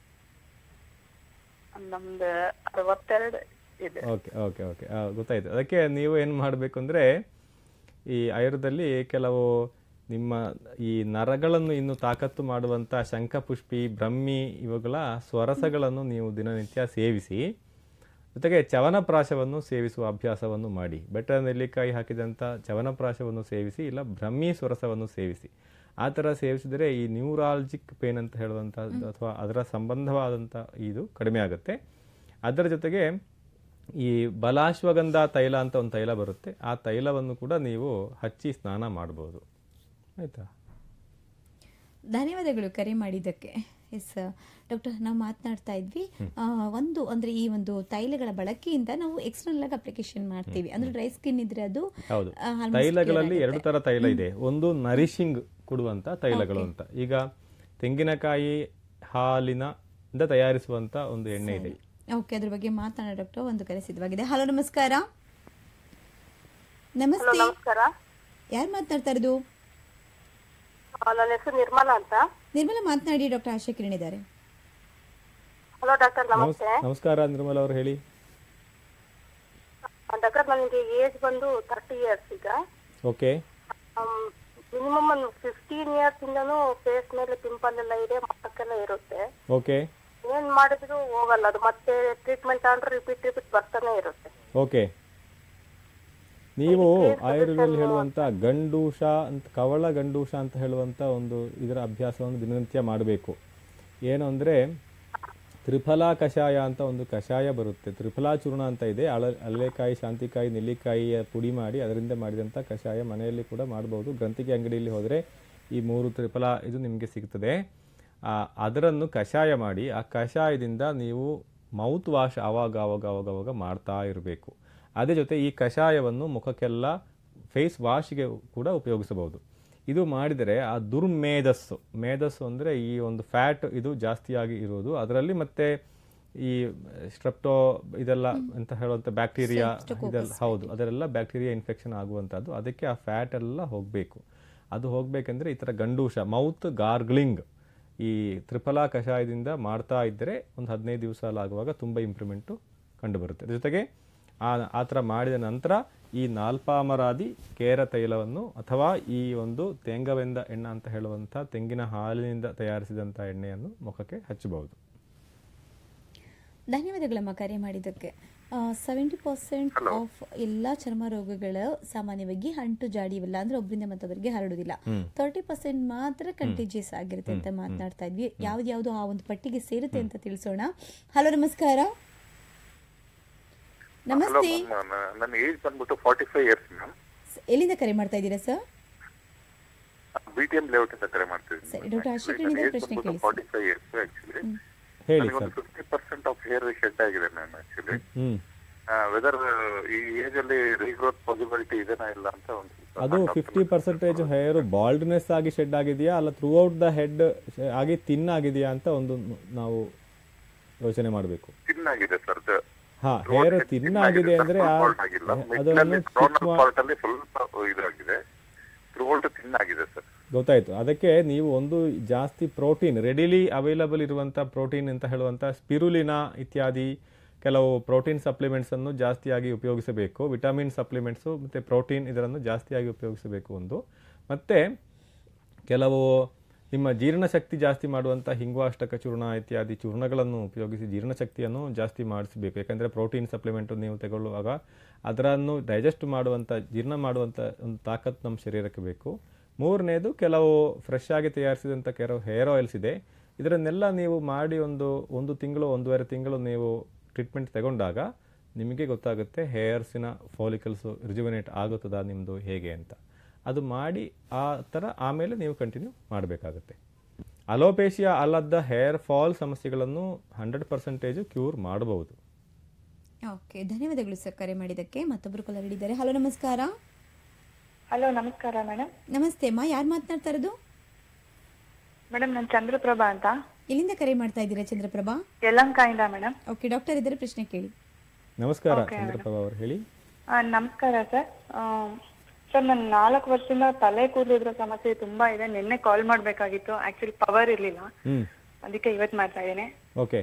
ನಮ್ದು ಅರವತ್ತೆರಡು ಇದೆ. ಓಕೆ ಓಕೆ ಓಕೆ ಗೊತ್ತಾಯ್ತು. ಅದಕ್ಕೆ ನೀವು ಏನು ಮಾಡಬೇಕು ಅಂದರೆ, ಈ ಆಯುರ್ವೇದದಲ್ಲಿ ಕೆಲವು ನಿಮ್ಮ ಈ ನರಗಳನ್ನು ಇನ್ನು ತಾಕತ್ತು ಮಾಡುವಂಥ ಶಂಖಪುಷ್ಪಿ, ಬ್ರಹ್ಮಿ ಇವುಗಳ ಸ್ವರಸಗಳನ್ನು ನೀವು ದಿನನಿತ್ಯ ಸೇವಿಸಿ, ಜೊತೆಗೆ ಚವನಪ್ರಾಶವನ್ನು ಸೇವಿಸುವ ಅಭ್ಯಾಸವನ್ನು ಮಾಡಿ. ಬೆಟ್ಟ ನೆಲ್ಲಿಕಾಯಿ ಹಾಕಿದಂಥ ಚವನಪ್ರಾಶವನ್ನು ಸೇವಿಸಿ, ಇಲ್ಲ ಬ್ರಹ್ಮಿ ಸ್ವರಸವನ್ನು ಸೇವಿಸಿ. ಆ ಥರ ಸೇವಿಸಿದರೆ ಈ ನ್ಯೂರಾಲಜಿಕ್ ಪೇನ್ ಅಂತ ಹೇಳುವಂಥದ್ದು ಅಥವಾ ಅದರ ಸಂಬಂಧವಾದಂಥ ಇದು ಕಡಿಮೆ ಆಗುತ್ತೆ. ಅದರ ಜೊತೆಗೆ ಈ ಬಲಾಶ್ವಗಂಧ ತೈಲ ಅಂತ ಒಂದು ತೈಲ ಬರುತ್ತೆ, ಆ ತೈಲವನ್ನು ಕೂಡ ನೀವು ಹಚ್ಚಿ ಸ್ನಾನ ಮಾಡ್ಬೋದು. ಆಯ್ತಾ? ಧನ್ಯವಾದಗಳು ಕರೆ ಮಾಡಿದ್ದಕ್ಕೆ. ಎಸ್ ಡಾಕ್ಟರ್, ನಾವು ಮಾತನಾಡ್ತಾ ಇದ್ವಿ ಒಂದು ಅಂದ್ರೆ ಈ ಒಂದು ತೈಲಗಳ ಬಳಕೆಯಿಂದ ನಾವು ಎಕ್ಸ್ಟರ್ನಲ್ ಆಗಿ ಅಪ್ಲಿಕೇಶನ್ ಮಾಡ್ತೀವಿ. ಅಂದ್ರೆ ಡ್ರೈ ಸ್ಕಿನ್ ಇದ್ರೆ ಅದು ಹೌದು. ತೈಲಗಳಲ್ಲಿ ಎರಡು ತರ ತೈಲ ಇದೆ. ಒಂದು ನರಿಶಿಂಗ್ ಕೊಡುವಂತ ತೈಲಗಳು ಅಂತ. ಈಗ ತೆಂಗಿನಕಾಯಿ ಹಾಲಿನ ಇಂದ ತಯಾರಿಸುವಂತ ಒಂದು ಎಣ್ಣೆ ಇದೆ. ಓಕೆ, ಅದ್ರ ಬಗ್ಗೆ ಮಾತನಾಡ ಡಾಕ್ಟರ್. ಒಂದು ಕರೆ ಸಿದ್ಧವಾಗಿದೆ. ಹಲೋ, ನಮಸ್ಕಾರ. ನಮಸ್ತೆ, ಯಾರು ಮಾತನಾಡ್ತಾ ಇರೋದು? ನನ್ನ ಹೆಸರು ನಿರ್ಮಲಾ ಅಂತ. ನಿರ್ಮಲಾ ಮಾತನಾಡಿ, ಡಾಕ್ಟರ್ ಆಶಾ ಕಿರಣ್ ಇದ್ದಾರೆ. ಹಲೋ ಡಾಕ್ಟರ್, ನಮಸ್ತೆ. ನಮಸ್ಕಾರ ನಿರ್ಮಲಾ ಅವರು, ಹೇಳಿ. ಡಾಕ್ಟರ್, ನನಗೆ ಏಜ್ ಬಂದು ತರ್ಟಿ ಇಯರ್ಸ್ ಈಗ. ಓಕೆ. ಮಿನಿಮಮ್ ಒಂದು ಫಿಫ್ಟೀನ್ ಇಯರ್ಸ್ ಇಂದನೂ ಫೇಸ್ ಮೇಲೆ ಪಿಂಪಲ್ ಎಲ್ಲ ಇದೆ, ಮಕ್ಕಕ್ಕೆಲ್ಲ ಇರುತ್ತೆ. ಓಕೆ. ಏನ್ ಮಾಡಿದ್ರು ಹೋಗಲ್ಲ ಅದು, ಮತ್ತೆ ಟ್ರೀಟ್ಮೆಂಟ್ ಅಂದ್ರೆ ರಿಪೀಟ್ ರಿಪೀಟ್ ಬರ್ತಾನೆ ಇರುತ್ತೆ. ಓಕೆ. ನೀವು ಆಯುರ್ವೇದದಲ್ಲಿ ಹೇಳುವಂತ ಗಂಡೂಷ ಅಂತ, ಕವಳ ಗಂಡೂಷ ಅಂತ ಹೇಳುವಂತ ಒಂದು ಇದರ ಅಭ್ಯಾಸವನ್ನು ದಿನನಿತ್ಯ ಮಾಡಬೇಕು. ಏನು ಅಂದ್ರೆ ತ್ರಿಫಲಾ ಕಷಾಯ ಅಂತ ಒಂದು ಕಷಾಯ ಬರುತ್ತೆ. ತ್ರಿಫಲಾ ಚೂರ್ಣ ಅಂತ ಇದೆ. ಅಳ ಅಲೆಕಾಯಿ, ಶಾಂತಿಕಾಯಿ, ನೆಲ್ಲಿಕಾಯಿಯ ಪುಡಿ ಮಾಡಿ ಅದರಿಂದ ಮಾಡಿದಂಥ ಕಷಾಯ ಮನೆಯಲ್ಲಿ ಕೂಡ ಮಾಡ್ಬೋದು. ಗ್ರಂಥಿಗೆ ಅಂಗಡಿಯಲ್ಲಿ ಹೋದರೆ ಈ ಮೂರು ತ್ರಿಫಲಾ ಇದು ನಿಮಗೆ ಸಿಗ್ತದೆ. ಅದರನ್ನು ಕಷಾಯ ಮಾಡಿ ಆ ಕಷಾಯದಿಂದ ನೀವು ಮೌತ್ ವಾಶ್ ಆವಾಗ ಆವಾಗ ಆವಾಗ ಆವಾಗ ಮಾಡ್ತಾ ಇರಬೇಕು. ಅದೇ ಜೊತೆ ಈ ಕಷಾಯವನ್ನು ಮುಖಕ್ಕೆಲ್ಲ ಫೇಸ್ ವಾಶ್ಗೆ ಕೂಡ ಉಪಯೋಗಿಸಬಹುದು. ಇದು ಮಾಡಿದರೆ ಆ ದುರ್ಮೇಧಸ್ಸು, ಮೇಧಸ್ಸು ಅಂದರೆ ಈ ಒಂದು ಫ್ಯಾಟ್ ಇದು ಜಾಸ್ತಿಯಾಗಿ ಇರುವುದು, ಅದರಲ್ಲಿ ಮತ್ತೆ ಈ ಸ್ಟ್ರೆಪ್ಟೋ ಇದೆಲ್ಲ ಅಂತ ಹೇಳುವಂಥ ಬ್ಯಾಕ್ಟೀರಿಯಾ ಇದೆಲ್ಲ, ಹೌದು ಅದರೆಲ್ಲ ಬ್ಯಾಕ್ಟೀರಿಯಾ ಇನ್ಫೆಕ್ಷನ್ ಆಗುವಂಥದ್ದು. ಅದಕ್ಕೆ ಆ ಫ್ಯಾಟ್ ಎಲ್ಲ ಹೋಗಬೇಕು. ಅದು ಹೋಗಬೇಕಂದ್ರೆ ಈ ಥರ ಗಂಡೂಷ ಮೌತ್ ಗಾರ್ಗ್ಲಿಂಗ್ ಈ ತ್ರಿಫಲಾ ಕಷಾಯದಿಂದ ಮಾಡ್ತಾ ಇದ್ದರೆ ಒಂದು ಹದಿನೈದು ದಿವಸ ಆಗುವಾಗ ತುಂಬ ಇಂಪ್ರೂವ್ಮೆಂಟು ಕಂಡುಬರುತ್ತೆ. ಜೊತೆಗೆ ಆ ಆ ಥರ ಮಾಡಿದ ನಂತರ ಈ ನಾಲ್ಪಾಮರಾದಿ ಕೇರ ತೈಲವನ್ನು ಅಥವಾ ಈ ಒಂದು ತೇಂಗವೆಂದ ಎಣ್ಣೆ ಅಂತ ಹೇಳುವಂಥ ತೆಂಗಿನ ಹಾಲಿನಿಂದ ತಯಾರಿಸಿದಂಥ ಎಣ್ಣೆಯನ್ನು ಮುಖಕ್ಕೆ ಹಚ್ಚಬಹುದು. ಧನ್ಯವಾದಗಳಮ್ಮ ಕರೆ ಮಾಡಿದ್ದಕ್ಕೆ. ಸೆವೆಂಟಿ ಪರ್ಸೆಂಟ್ ಆಫ್ ಎಲ್ಲ ಚರ್ಮ ರೋಗಗಳು ಸಾಮಾನ್ಯವಾಗಿ ಅಂಟು ಜಾಡಿಯಲ್ಲ, ಅಂದ್ರೆ ಒಬ್ಬರಿಂದ ಮತ್ತೊಬ್ಬರಿಗೆ ಹರಡುದಿಲ್ಲ. ತರ್ಟಿ ಪರ್ಸೆಂಟ್ ಮಾತ್ರ ಕಂಟೇಜಿಯಸ್ ಆಗಿರುತ್ತೆ ಅಂತ ಮಾತನಾಡ್ತಾ ಇದ್ವಿ. ಯಾವ್ದು ಯಾವ್ದು ಆ ಒಂದು ಪಟ್ಟಿಗೆ ಸೇರುತ್ತೆ ಅಂತ ತಿಳಿಸೋಣ. ಹಲೋ, ನಮಸ್ಕಾರ. ನಮಸ್ತೆ. ನನ್ನ ಏಜ್ ಬಂದ್ಬಿಟ್ಟು ಫಾರ್ಟಿ ಫೈವ್ ಇಯರ್ಸ್ ಮ್ಯಾಮ್. ಎಲ್ಲಿಂದ ಕರೆ ಮಾಡ್ತಾ ಇದ್ದೀರಾ ಸರ್? ಬಿಟಿಎಂ ಲೇಔಟ್ ಇಂದ ಕರೆ ಮಾಡ್ತಿದ್ದೀನಿ. ಸರಿ, ಡಾಕ್ಟರ್ ಆಶಿಕ್ರಿಂದ ಪ್ರಶ್ನೆ ಕೇಳಿ. Forty five years actually. ಹೇಳಿ ಒಂದು fifty percent of hair shed ಆಗಿದೆ ಮ್ಯಾಮ್ ಆಕ್ಚುಲಿ. ವೆದರ್ ಈ ಏಜ್ ಅಲ್ಲಿ ರೀಗ್ರೋತ್ ಪಾಸಿಬಿಲಿಟಿ ಇದೆನಾ ಇಲ್ಲ ಅಂತ ಒಂದು. ಅದು ಫಿಫ್ಟಿ ಪರ್ಸೆಂಟೇಜ್ ಹೇರ್ ಬಾಲ್ಡ್ನೆಸ್ ಆಗಿ ಶೆಡ್ ಆಗಿದೆಯಾ ಅಲ್ಲ ಥ್ರೂ ಔಟ್ ದ ಹೆಡ್ ಆಗಿ ತಿನ್ ಆಗಿದೆಯಾ ಅಂತ ಒಂದು ನಾವು ಯೋಚನೆ ಮಾಡಬೇಕು. ತಿನ್ ಆಗಿದೆ ಸರ್. ಹಾ, ಹೇರ್ ತಿನ್ ಆಗಿದೆ ಅಂದ್ರೆ ಅದನ್ನು ಸ್ವಲ್ಪ ಇದಾಗಿದೆ, ಥ್ರೂ ಔಟ್ ತಿನ್ ಆಗಿದೆ ಸರ್. ಗೊತ್ತಾಯ್ತು. ಅದಕ್ಕೆ ನೀವು ಒಂದು ಜಾಸ್ತಿ ಪ್ರೋಟೀನ್, ರೆಡಿಲಿ ಅವೈಲಬಲ್ ಇರುವಂಥ ಪ್ರೋಟೀನ್ ಅಂತ ಹೇಳುವಂಥ ಸ್ಪಿರುಲಿನಾ ಇತ್ಯಾದಿ ಕೆಲವು ಪ್ರೋಟೀನ್ ಸಪ್ಲಿಮೆಂಟ್ಸ್ ಅನ್ನು ಜಾಸ್ತಿಯಾಗಿ ಉಪಯೋಗಿಸಬೇಕು. ವಿಟಮಿನ್ ಸಪ್ಲಿಮೆಂಟ್ಸು ಮತ್ತು ಪ್ರೋಟೀನ್ ಇದನ್ನು ಜಾಸ್ತಿಯಾಗಿ ಉಪಯೋಗಿಸಬೇಕು ಒಂದು. ಮತ್ತು ಕೆಲವು ನಿಮ್ಮ ಜೀರ್ಣಶಕ್ತಿ ಜಾಸ್ತಿ ಮಾಡುವಂಥ ಹಿಂಗ್ವಾಷ್ಟಕ ಚೂರ್ಣ ಇತ್ಯಾದಿ ಚೂರ್ಣಗಳನ್ನು ಉಪಯೋಗಿಸಿ ಜೀರ್ಣಶಕ್ತಿಯನ್ನು ಜಾಸ್ತಿ ಮಾಡಿಸಬೇಕು. ಯಾಕಂದರೆ ಪ್ರೋಟೀನ್ ಸಪ್ಲಿಮೆಂಟು ನೀವು ತಗೊಳ್ಳುವಾಗ ಅದನ್ನು ಡೈಜೆಸ್ಟ್ ಮಾಡುವಂಥ, ಜೀರ್ಣ ಮಾಡುವಂಥ ಒಂದು ತಾಕತ್ತು ನಮ್ಮ ಶರೀರಕ್ಕೆ ಬೇಕು. ಮೂರನೇದು, ಕೆಲವು ಫ್ರೆಶ್ ಆಗಿ ತಯಾರಿಸಿದಂಥ ಕೆಲವು ಹೇರ್ ಆಯಿಲ್ಸ್ ಇದೆ. ಇದರನ್ನೆಲ್ಲ ನೀವು ಮಾಡಿ ಒಂದು ಒಂದು ತಿಂಗಳು ಒಂದೂವರೆ ತಿಂಗಳು ನೀವು ಟ್ರೀಟ್ಮೆಂಟ್ ತಗೊಂಡಾಗ ನಿಮಗೆ ಗೊತ್ತಾಗುತ್ತೆ ಹೇರ್ಸಿನ ಫಾಲಿಕಲ್ಸು ರಿಜುವಿನೇಟ್ ಆಗುತ್ತದಾ ನಿಮ್ಮದು ಹೇಗೆ ಅಂತ. ಅದು ಮಾಡಿ ಆ ಥರ ಆಮೇಲೆ ನೀವು ಕಂಟಿನ್ಯೂ ಮಾಡಬೇಕಾಗುತ್ತೆ. ಅಲೋಪೇಶಿಯಾ ಅಲ್ಲದ ಹೇರ್ ಫಾಲ್ ಸಮಸ್ಯೆಗಳನ್ನು ಹಂಡ್ರೆಡ್ ಪರ್ಸೆಂಟೇಜು ಕ್ಯೂರ್ ಮಾಡಬಹುದು. ಓಕೆ, ಧನ್ಯವಾದಗಳು ಸರ್ ಕರೆ ಮಾಡಿದ್ದಕ್ಕೆ. ಮತ್ತೊಬ್ಬರು ಕಾಲರ್ ಹಿಡಿದ್ದಾರೆ. ಹಲೋ, ನಮಸ್ಕಾರ. ಹಲೋ, ನಮಸ್ಕಾರ ಮೇಡಮ್. ನಮಸ್ತೆ ಅಮ್ಮ, ಯಾರು ಮಾತನಾಡ್ತಾ ಇರೋದು? ಮೇಡಮ್, ನಾನು ಚಂದ್ರಪ್ರಭಾ ಅಂತ. ಎಲ್ಲಿಂದ ಕರೆ ಮಾಡ್ತಾ ಇದ್ದೀರಾ ಚಂದ್ರಪ್ರಭಾ? ಯಲಹಂಕದಿಂದ ಮೇಡಮ್. ಓಕೆ, ಡಾಕ್ಟರ್ ಇದ್ದಾರೆ, ಪ್ರಶ್ನೆ ಕೇಳಿ. ನಮಸ್ಕಾರ ಚಂದ್ರಪ್ರಭಾ ಅವರು, ಹೇಳಿ. ನಮಸ್ಕಾರ ಸರ್. ಸರ್, ನನ್ನ ನಾಲ್ಕು ವರ್ಷದಿಂದ ತಲೆ ಕೂದಲಿದ್ರ ಸಮಸ್ಯೆ ತುಂಬಾ ಇದೆ. ನಿನ್ನೆ ಕಾಲ್ ಮಾಡ್ಬೇಕಾಗಿತ್ತು, ಆಕ್ಚುಲಿ ಪವರ್ ಇರ್ಲಿಲ್ಲ, ಅದಕ್ಕೆ ಇವತ್ತು ಮಾಡ್ತಾ ಇದ್ದೇನೆ. ಓಕೆ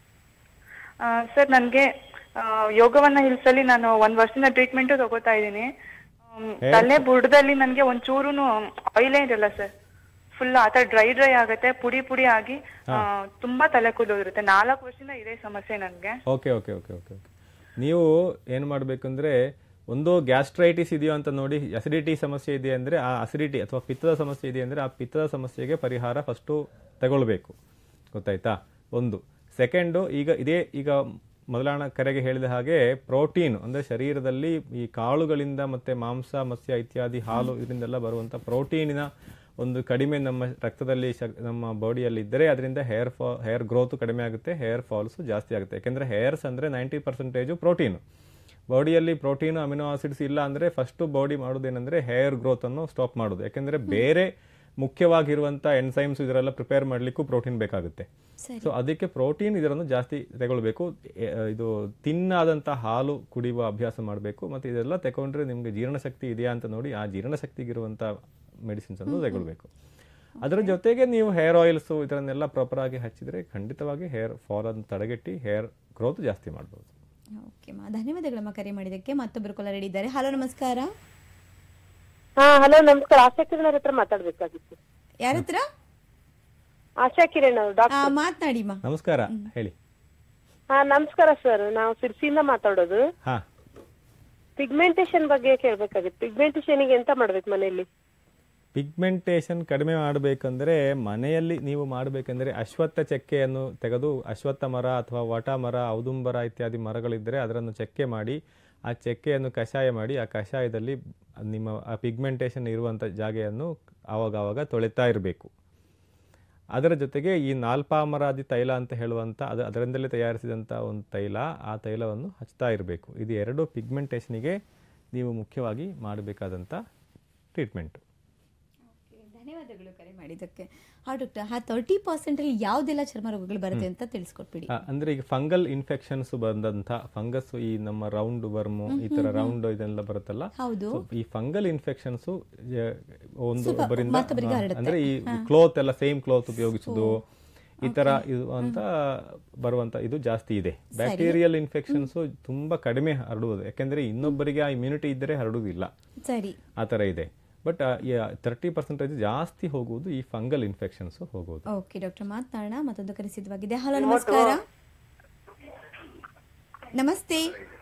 ಸರ್, ನನಗೆ ಯೋಗವನ್ನ ಹಿಲ್ಸ್ ಅಲ್ಲಿ ನಾನು ಒಂದ್ ವರ್ಷದಿಂದ ಟ್ರೀಟ್ಮೆಂಟ್ ತಗೋತಾ ಇದ್ದೀನಿ. ತಲೆ ಬುಡದಲ್ಲಿ ನನ್ಗೆ ಒಂಚೂರುನು ಆಯಿಲೇ ಇರಲ್ಲ ಸರ್. ಫುಲ್ ಆತರ ಡ್ರೈ ಡ್ರೈ ಆಗುತ್ತೆ, ಪುಡಿ ಪುಡಿ ಆಗಿ ತುಂಬಾ ತಲೆ ಕೂದಲಿರುತ್ತೆ. ನಾಲ್ಕು ವರ್ಷದಿಂದ ಇದೇ ಸಮಸ್ಯೆ ನನ್ಗೆ. Okay okay okay okay okay ನೀವು ಏನು ಮಾಡಬೇಕಂದ್ರೆ, ಒಂದು ಗ್ಯಾಸ್ಟ್ರೈಟಿಸ್ ಇದೆಯೋ ಅಂತ ನೋಡಿ. ಅಸಿಡಿಟಿ ಸಮಸ್ಯೆ ಇದೆ ಅಂದರೆ ಆ ಅಸಿಡಿಟಿ ಅಥವಾ ಪಿತ್ತದ ಸಮಸ್ಯೆ ಇದೆ ಅಂದರೆ ಆ ಪಿತ್ತದ ಸಮಸ್ಯೆಗೆ ಪರಿಹಾರ ಫಸ್ಟು ತಗೊಳ್ಬೇಕು. ಗೊತ್ತಾಯ್ತಾ? ಒಂದು. ಸೆಕೆಂಡು, ಈಗ ಇದೇ ಈಗ ಮೊದಲಾಣ ಕರೆಗೆ ಹೇಳಿದ ಹಾಗೆ ಪ್ರೋಟೀನ್ ಅಂದರೆ ಶರೀರದಲ್ಲಿ ಈ ಕಾಳುಗಳಿಂದ ಮತ್ತು ಮಾಂಸ, ಮತ್ಸ್ಯ ಇತ್ಯಾದಿ ಹಾಲು ಇದರಿಂದೆಲ್ಲ ಬರುವಂಥ ಪ್ರೋಟೀನಿನ ಒಂದು ಕಡಿಮೆ ನಮ್ಮ ರಕ್ತದಲ್ಲಿ ನಮ್ಮ ಬಾಡಿಯಲ್ಲಿ ಇದ್ದರೆ ಅದರಿಂದ ಹೇರ್ ಫಾ ಹೇರ್ ಗ್ರೋತು ಕಡಿಮೆ ಆಗುತ್ತೆ, ಹೇರ್ ಫಾಲ್ಸು ಜಾಸ್ತಿ ಆಗುತ್ತೆ. ಯಾಕೆಂದರೆ ಹೇರ್ಸ್ ಅಂದರೆ ninety percentage protein. Body protein amino acids ಇಲ್ಲ ಅಂದರೆ ಫಸ್ಟು ಬಾಡಿ ಮಾಡೋದೇನೆಂದರೆ ಹೇರ್ ಗ್ರೋತನ್ನು ಸ್ಟಾಪ್ ಮಾಡೋದು. ಯಾಕೆಂದರೆ ಬೇರೆ ಮುಖ್ಯವಾಗಿರುವಂಥ ಎನ್ಸೈಮ್ಸ್ ಇದರೆಲ್ಲ ಪ್ರಿಪೇರ್ ಮಾಡಲಿಕ್ಕೂ ಪ್ರೋಟೀನ್ ಬೇಕಾಗುತ್ತೆ. ಸೊ ಅದಕ್ಕೆ ಪ್ರೋಟೀನ್ ಇದರನ್ನು ಜಾಸ್ತಿ ತಗೊಳ್ಬೇಕು. ಇದು ತಿನ್ನಾದಂಥ ಹಾಲು ಕುಡಿಯುವ ಅಭ್ಯಾಸ ಮಾಡಬೇಕು. ಮತ್ತು ಇದೆಲ್ಲ ತಗೊಂಡ್ರೆ ನಿಮಗೆ ಜೀರ್ಣಶಕ್ತಿ ಇದೆಯಾ ಅಂತ ನೋಡಿ ಆ ಜೀರ್ಣಶಕ್ತಿಗಿರುವಂಥ ಮೆಡಿಸಿನ್ಸ್ ಅನ್ನು ತಗೊಳ್ಬೇಕು. ಅದರ ಜೊತೆಗೆ ನೀವು ಹೇರ್ ಆಯಿಲ್ಸು ಇದರನ್ನೆಲ್ಲ ಪ್ರಾಪರ್ ಆಗಿ ಹಚ್ಚಿದರೆ ಖಂಡಿತವಾಗಿ ಹೇರ್ ಫಾಲ್ ಅನ್ನು ತಡೆಗಟ್ಟಿ ಹೇರ್ ಗ್ರೋತ್ ಜಾಸ್ತಿ ಮಾಡ್ಬೋದು. ಓಕೆ ಮಾ, ಧನ್ಯವಾದಗಳಮ್ಮ ಕರೆ ಮಾಡಿದ್ದಕ್ಕೆ. ಮತ್ತೊಬ್ಬರು ಕಾಲರ್ ಹಿಡಿದ್ದಾರೆ. ಹಲೋ, ನಮಸ್ಕಾರ. ಹಾ, ಹಲೋ ನಮಸ್ಕಾರ. ಆಶಾ ಕಿರಣ್ ಅವ್ರ ಹತ್ರ ಮಾತಾಡ್ಬೇಕಾಗಿತ್ತು. ಯಾರ ಹತ್ರ? ಆಶಾ ಕಿರಣ್ ಅವರು, ಡಾಕ್ಟರ್. ಮಾತನಾಡಿ ಮಾ. ನಮಸ್ಕಾರ, ಹೇಳಿ. ಹಾ, ನಮಸ್ಕಾರ ಸರ್. ನಾವು ಸಿರ್ಸಿಯಿಂದ ಮಾತಾಡೋದು. ಹಾ, ಪಿಗ್ಮೆಂಟೇಶನ್ ಬಗ್ಗೆ ಕೇಳ್ಬೇಕಾಗಿತ್ತು. ಪಿಗ್ಮೆಂಟೇಶನ್ ಗೆ ಎಂತ ಮಾಡ್ಬೇಕು ಮನೆಯಲ್ಲಿ? ಪಿಗ್ಮೆಂಟೇಷನ್ ಕಡಿಮೆ ಮಾಡಬೇಕಂದ್ರೆ ಮನೆಯಲ್ಲಿ ನೀವು ಮಾಡಬೇಕಂದ್ರೆ ಅಶ್ವತ್ಥ ಚಕ್ಕೆಯನ್ನು ತೆಗೆದು, ಅಶ್ವತ್ಥ ಮರ ಅಥವಾ ವಟ ಮರ, ಔದುಂಬರ ಇತ್ಯಾದಿ ಮರಗಳಿದ್ದರೆ ಅದನ್ನು ಚಕ್ಕೆ ಮಾಡಿ ಆ ಚಕ್ಕೆಯನ್ನು ಕಷಾಯ ಮಾಡಿ ಆ ಕಷಾಯದಲ್ಲಿ ನಿಮ್ಮ ಆ ಪಿಗ್ಮೆಂಟೇಷನ್ ಇರುವಂಥ ಜಾಗೆಯನ್ನು ಆವಾಗವಾಗ ತೊಳೆತಾ ಇರಬೇಕು. ಅದರ ಜೊತೆಗೆ ಈ ನಾಲ್ಪಾಮರಾದಿ ತೈಲ ಅಂತ ಹೇಳುವಂಥ ಅದು ಅದರಿಂದಲೇ ತಯಾರಿಸಿದಂಥ ಒಂದು ತೈಲ, ಆ ತೈಲವನ್ನು ಹಚ್ತಾ ಇರಬೇಕು. ಇದು ಎರಡು ಪಿಗ್ಮೆಂಟೇಷನಿಗೆ ನೀವು ಮುಖ್ಯವಾಗಿ ಮಾಡಬೇಕಾದಂಥ ಟ್ರೀಟ್ಮೆಂಟು. ಧನ್ಯವಾದಗಳು ಕರೆ ಮಾಡಿದ್ದಕ್ಕೆ. ಹಾ ಡಾಕ್ಟರ್, ಆ ತರ್ಟಿ ಪರ್ಸೆಂಟಲ್ಲಿ ಯಾವುದೆಲ್ಲ ಚರ್ಮ ರೋಗಗಳು ಬರುತ್ತೆ ಅಂತ ತಿಳಿಸ್ಕೊಟ್ಬಿಡಿ. ಅಂದರೆ ಈಗ ಫಂಗಲ್ ಇನ್ಫೆಕ್ಷನ್ಸ್ ಬಂದಂಥ ಫಂಗಸ್, ಈ ನಮ್ಮ ರೌಂಡ್ ವರ್ಮು ಈ ಥರ ರೌಂಡ್ ಇದೆಲ್ಲ ಬರುತ್ತಲ್ಲ, ಈ ಫಂಗಲ್ ಇನ್ಫೆಕ್ಷನ್ಸು ಒಂದು ಒಬ್ಬರಿಂದ ಅಂದರೆ ಈ ಕ್ಲೋತ್ ಎಲ್ಲ ಸೇಮ್ ಕ್ಲೋತ್ ಉಪಯೋಗಿಸೋದು ಈ ತರ ಇದು ಅಂತ ಬರುವಂತ ಇದು ಜಾಸ್ತಿ ಇದೆ. ಬ್ಯಾಕ್ಟೀರಿಯಲ್ ಇನ್ಫೆಕ್ಷನ್ಸ್ ತುಂಬಾ ಕಡಿಮೆ ಹರಡುವುದು, ಯಾಕೆಂದ್ರೆ ಇನ್ನೊಬ್ಬರಿಗೆ ಆ ಇಮ್ಯುನಿಟಿ ಇದ್ದರೆ ಹರಡುವುದಿಲ್ಲ, ಆ ತರ ಇದೆ. ಬಟ್ ತರ್ಟಿ ಪರ್ಸೆಂಟೇಜ್ ಜಾಸ್ತಿ ಹೋಗುವುದು ಈ ಫಂಗಲ್ ಇನ್ಫೆಕ್ಷನ್ಸ್ ಹೋಗುವುದು. ಓಕೆ ಡಾಕ್ಟರ್, ಮಾತನಾಡೋಣ. ಮತ್ತೊಂದು ಕರೆ ಸಿದ್ಧವಾಗಿದೆ. ಹಲೋ, ನಮಸ್ಕಾರ. ನಮಸ್ತೆ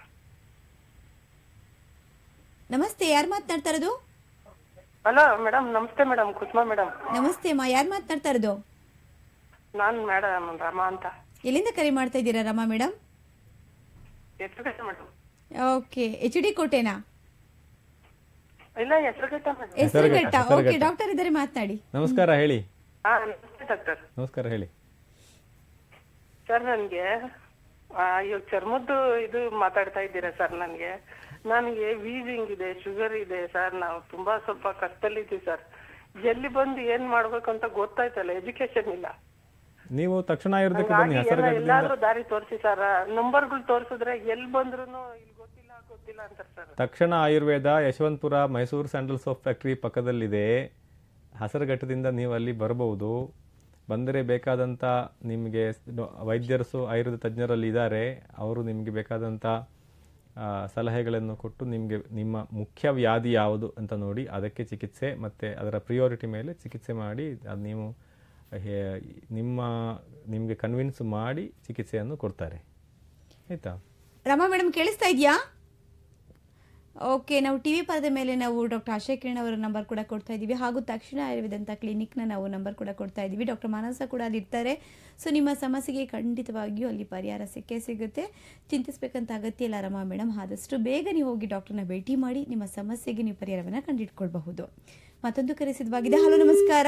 ನಮಸ್ತೆ ಯಾರು ಮಾತನಾಡ್ತಾ ಇರೋದು? ಹಲೋ ಮೇಡಮ್, ನಮಸ್ತೆ ಮೇಡಮ್. ಕುಸುಮಾ ಮೇಡಮ್. ನಮಸ್ತೆ ಅಮ್ಮ, ಯಾರು ಮಾತನಾಡ್ತಾ ಇರೋದು? ನಾನ್ ಮೇಡಮ್ ರಮಾ ಅಂತ. ಎಲ್ಲಿಂದ ಕರೆ ಮಾಡ್ತಾ ಇದ್ದೀರಾ Rama madam? Madam. Okay, H D ಕೋಟೆನಾ? ಇಲ್ಲ, ಹೆಸರುಘಟ್ಟ ಮೇಡಮ್. ಹೆಸರುಘಟ್ಟ. ಓಕೆ ಡಾಕ್ಟರ್ ಇದ್ದಾರೆ, ಮಾತನಾಡಿ. ನಮಸ್ಕಾರ, ಹೇಳಿ. ಹಾ ನಮಸ್ತೆ ಡಾಕ್ಟರ್. ನಮಸ್ಕಾರ, ಹೇಳಿ ಸರ್. ನನ್ಗೆ ಇವಾಗ ಚರ್ಮದ್ದು ಇದು ಮಾತಾಡ್ತಾ ಇದ್ದೀರಾ ಸರ್. ನನ್ಗೆ ನನಗೆ ವೀಸಿಂಗ್ ಇದೆ, ಶುಗರ್ ಇದೆ ಸರ್. ನಾವು ತುಂಬಾ ಸ್ವಲ್ಪ ಕಷ್ಟದಲ್ಲಿದ್ದೀವಿ ಸರ್. ಎಲ್ಲಿ ಬಂದು ಏನ್ ಮಾಡ್ಬೇಕು ಅಂತ ಗೊತ್ತಾಯ್ತಲ್ಲ, ಎಜುಕೇಶನ್ ಇಲ್ಲ. ನೀವು ತಕ್ಷಣ ಆಯುರ್ವೇದಕ್ಕೆ ಬನ್ನಿ. ಎಲ್ಲಾದ್ರೂ ದಾರಿ ತೋರಿಸಿ ಸರ್. ನಂಬರ್ಗಳು ತೋರಿಸಿದ್ರೆ ಎಲ್ಲಿ ಬಂದ್ರು ಇಲ್ಲಿ ಗೊತ್ತಿಲ್ಲ ಗೊತ್ತಿಲ್ಲ ಅಂತಾರೆ ಸರ್. ತಕ್ಷಣ Ayurveda Yeshwanthpur Mysore sandal soap factory ಪಕ್ಕದಲ್ಲಿದೆ. ಹಸರಘಟ್ಟದಿಂದ ನೀವು ಅಲ್ಲಿ ಬರಬಹುದು. ಬಂದರೆ ಬೇಕಾದಂಥ ನಿಮಗೆ ವೈದ್ಯರಸು ಆಯುರ್ವೇದ ತಜ್ಞರಲ್ಲಿ ಇದ್ದಾರೆ. ಅವರು ನಿಮಗೆ ಬೇಕಾದಂಥ ಸಲಹೆಗಳನ್ನು ಕೊಟ್ಟು ನಿಮಗೆ ನಿಮ್ಮ ಮುಖ್ಯ ವ್ಯಾಧಿ ಯಾವುದು ಅಂತ ನೋಡಿ ಅದಕ್ಕೆ ಚಿಕಿತ್ಸೆ ಮತ್ತು ಅದರ ಪ್ರಿಯಾರಿಟಿ ಮೇಲೆ ಚಿಕಿತ್ಸೆ ಮಾಡಿ ಅದು ನೀವು ನಿಮ್ಮ ನಿಮಗೆ ಕನ್ವಿನ್ಸ್ ಮಾಡಿ ಚಿಕಿತ್ಸೆಯನ್ನು ಕೊಡ್ತಾರೆ. ಆಯ್ತಾ ರಮಾ ಮೇಡಮ್, ಕೇಳಿಸ್ತಾ ಇದೆಯಾ? ಓಕೆ, ನಾವು ಟಿ ವಿ ಪರದೆ ಮೇಲೆ ನಾವು ಡಾಕ್ಟರ್ ಆಶಾ ಕಿರಣ್ ಅವರ ನಂಬರ್ ಕೂಡ ಕೊಡ್ತಾ ಇದ್ದೀವಿ, ಹಾಗೂ ತಕ್ಷಣ ಆಯುರ್ವೇದ ಅಂತ ಕ್ಲಿನಿಕ್ನ ನಾವು ನಂಬರ್ ಕೂಡ ಕೊಡ್ತಾ ಇದ್ದೀವಿ. ಡಾಕ್ಟರ್ ಮಾನಸ ಕೂಡ ಅಲ್ಲಿ ಇರ್ತಾರೆ. ಸೊ ನಿಮ್ಮ ಸಮಸ್ಯೆಗೆ ಖಂಡಿತವಾಗಿಯೂ ಅಲ್ಲಿ ಪರಿಹಾರ ಸಿಕ್ಕೇ ಸಿಗುತ್ತೆ. ಚಿಂತಿಸಬೇಕಂತ ಅಗತ್ಯ ಇಲ್ಲ ರಮಾ ಮೇಡಮ್. ಆದಷ್ಟು ಬೇಗ ನೀವು ಹೋಗಿ ಡಾಕ್ಟರ್ನ ಭೇಟಿ ಮಾಡಿ ನಿಮ್ಮ ಸಮಸ್ಯೆಗೆ ನೀವು ಪರಿಹಾರವನ್ನು ಕಂಡುಹಿಡ್ಕೊಳ್ಬಹುದು. ಮತ್ತೊಂದು ಕರೆ ಸಿದ್ಧವಾಗಿದೆ. ಹಲೋ, ನಮಸ್ಕಾರ.